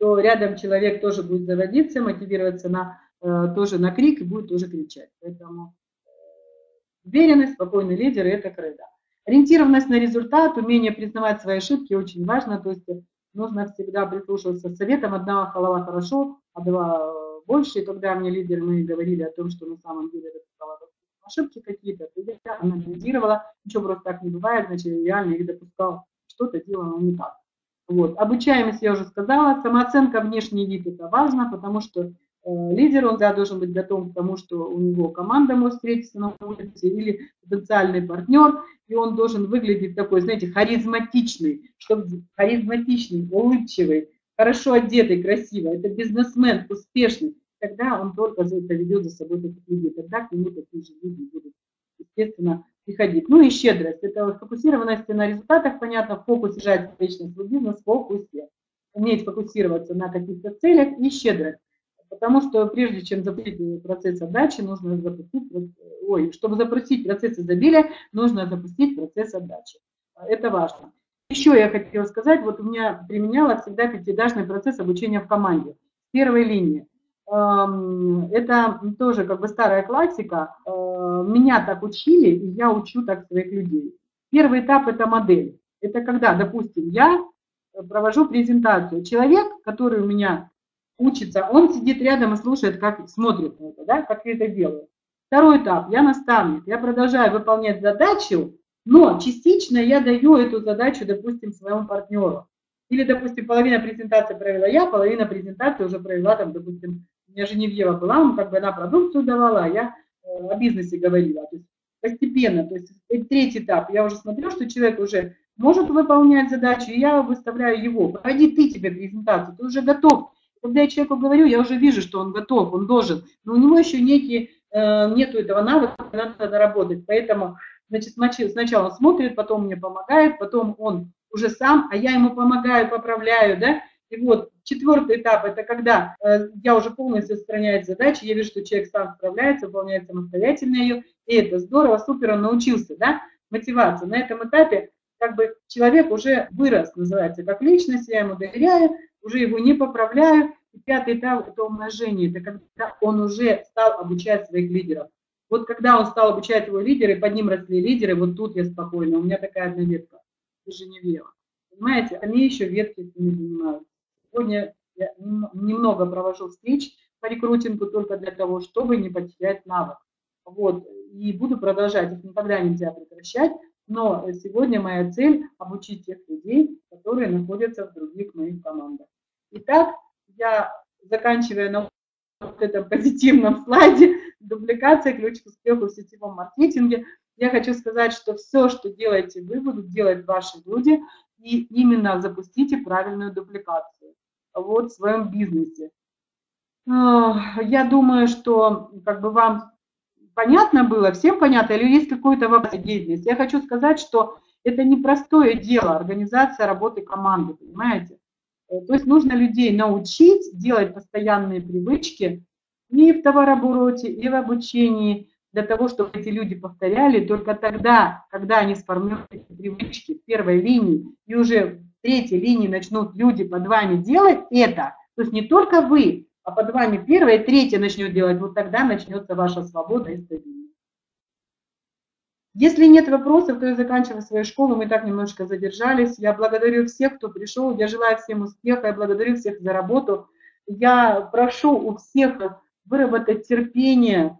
то рядом человек тоже будет заводиться, мотивироваться на, э, тоже на крик и будет тоже кричать. Поэтому уверенность, спокойный лидер – это кредо. Ориентированность на результат, умение признавать свои ошибки очень важно. То есть нужно всегда прислушиваться к советам. Одна голова хорошо, а два больше. И когда мне лидеры мы говорили о том, что на самом деле допускала ошибки какие-то, то я анализировала, ничего просто так не бывает, значит, реально их допускала, что-то делала не так. Вот. Обучаемость, я уже сказала, самооценка, внешний вид – это важно, потому что лидер, он да, должен быть готов к тому, что у него команда может встретиться на улице или потенциальный партнер, и он должен выглядеть такой, знаете, харизматичный, чтобы харизматичный, улыбчивый, хорошо одетый, красивый. Это бизнесмен, успешный. Тогда он только за это ведет за собой таких людей. Тогда к нему такие же люди будут, естественно, приходить. Ну и щедрость. Это сфокусированность на результатах, понятно, в фокусе держать вечно свой бизнес, в фокусе. Уметь фокусироваться на каких-то целях и щедрость. Потому что прежде чем запустить процесс отдачи, нужно запустить, ой, чтобы запустить процесс изобилия, нужно запустить процесс отдачи. Это важно. Еще я хотела сказать, вот у меня применяла всегда пятиэтажный процесс обучения в команде. В первой линии. Это тоже как бы старая классика. Меня так учили, и я учу так своих людей. Первый этап – это модель. Это когда, допустим, я провожу презентацию. Человек, который у меня учится, он сидит рядом и слушает, как смотрит на это, да, как я это делаю. Второй этап, я наставник, я продолжаю выполнять задачу, но частично я даю эту задачу, допустим, своему партнеру. Или, допустим, половина презентации провела я, половина презентации уже провела, там, допустим, у меня Женевьева была, он как бы она продукцию давала, а я э, о бизнесе говорила. То есть постепенно, то есть третий этап, я уже смотрю, что человек уже может выполнять задачу, и я выставляю его. Проводи ты тебе презентацию, ты уже готов. Когда я человеку говорю, я уже вижу, что он готов, он должен, но у него еще некий, э, нету этого навыка, надо доработать. Поэтому, значит, сначала он смотрит, потом мне помогает, потом он уже сам, а я ему помогаю, поправляю, да. И вот четвертый этап – это когда э, я уже полностью устраняю задачи, я вижу, что человек сам справляется, выполняет самостоятельно ее, и это здорово, супер, он научился, да, мотивация. На этом этапе как бы человек уже вырос, называется, как личность, я ему доверяю, уже его не поправляю. И пятый этап – это умножение, это когда он уже стал обучать своих лидеров. Вот когда он стал обучать его лидеры, под ним росли лидеры, вот тут я спокойна, у меня такая одна ветка, Женевьева. Понимаете, они еще ветки этими занимаются. Сегодня я немного провожу встреч по рекрутингу только для того, чтобы не потерять навык. Вот. И буду продолжать, их никогда нельзя прекращать. Но сегодня моя цель – обучить тех людей, которые находятся в других моих командах. Итак, я заканчивая на вот этом позитивном слайде, дубликация, ключ к успеху в сетевом маркетинге, я хочу сказать, что все, что делаете вы, будут делать ваши люди, и именно запустите правильную дубликацию вот в своем бизнесе. Я думаю, что как бы вам понятно было, всем понятно, или есть какой-то вопрос деятельности. Я хочу сказать, что это непростое дело, организация работы команды, понимаете? То есть нужно людей научить делать постоянные привычки и в товарообороте, и в обучении, для того, чтобы эти люди повторяли. Только тогда, когда они сформируют эти привычки в первой линии, и уже в третьей линии начнут люди под вами делать это, то есть не только вы, а под вами первая и третья начнет делать, вот тогда начнется ваша свобода и стабильность. Если нет вопросов, то я заканчиваю свою школу, мы так немножко задержались. Я благодарю всех, кто пришел, я желаю всем успеха, я благодарю всех за работу. Я прошу у всех выработать терпение.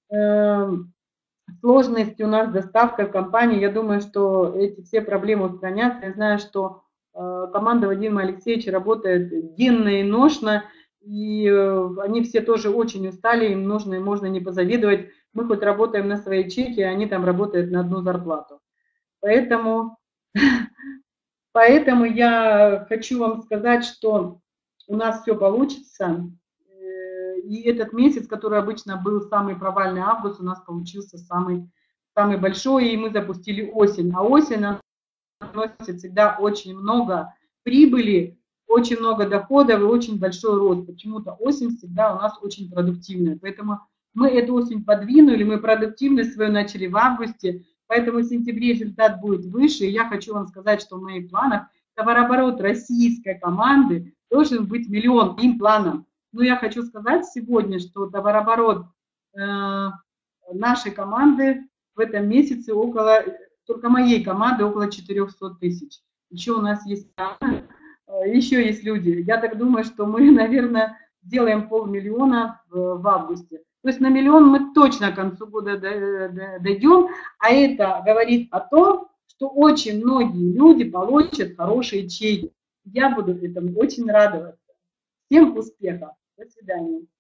Сложности у нас с доставкой в компании, я думаю, что эти все проблемы устранятся. Я знаю, что команда Вадима Алексеевича работает денно и ношно, и они все тоже очень устали, им нужно, можно не позавидовать. Мы хоть работаем на свои чеки, а они там работают на одну зарплату. Поэтому, поэтому я хочу вам сказать, что у нас все получится. И этот месяц, который обычно был самый провальный август, у нас получился самый, самый большой, и мы запустили осень. А осень приносит всегда очень много прибыли, очень много доходов и очень большой рост. Почему-то осень всегда у нас очень продуктивная. Поэтому мы эту осень подвинули, мы продуктивность свою начали в августе, поэтому в сентябре результат будет выше. И я хочу вам сказать, что в моих планах товарооборот российской команды должен быть миллион, им планом. Но я хочу сказать сегодня, что товарооборот э, нашей команды в этом месяце около, только моей команды около четырёхсот тысяч. Еще у нас есть, еще есть люди. Я так думаю, что мы, наверное, сделаем полмиллиона в, в августе. То есть на миллион мы точно к концу года дойдем, а это говорит о том, что очень многие люди получат хорошие чеки. Я буду этому очень радоваться. Всем успехов. До свидания.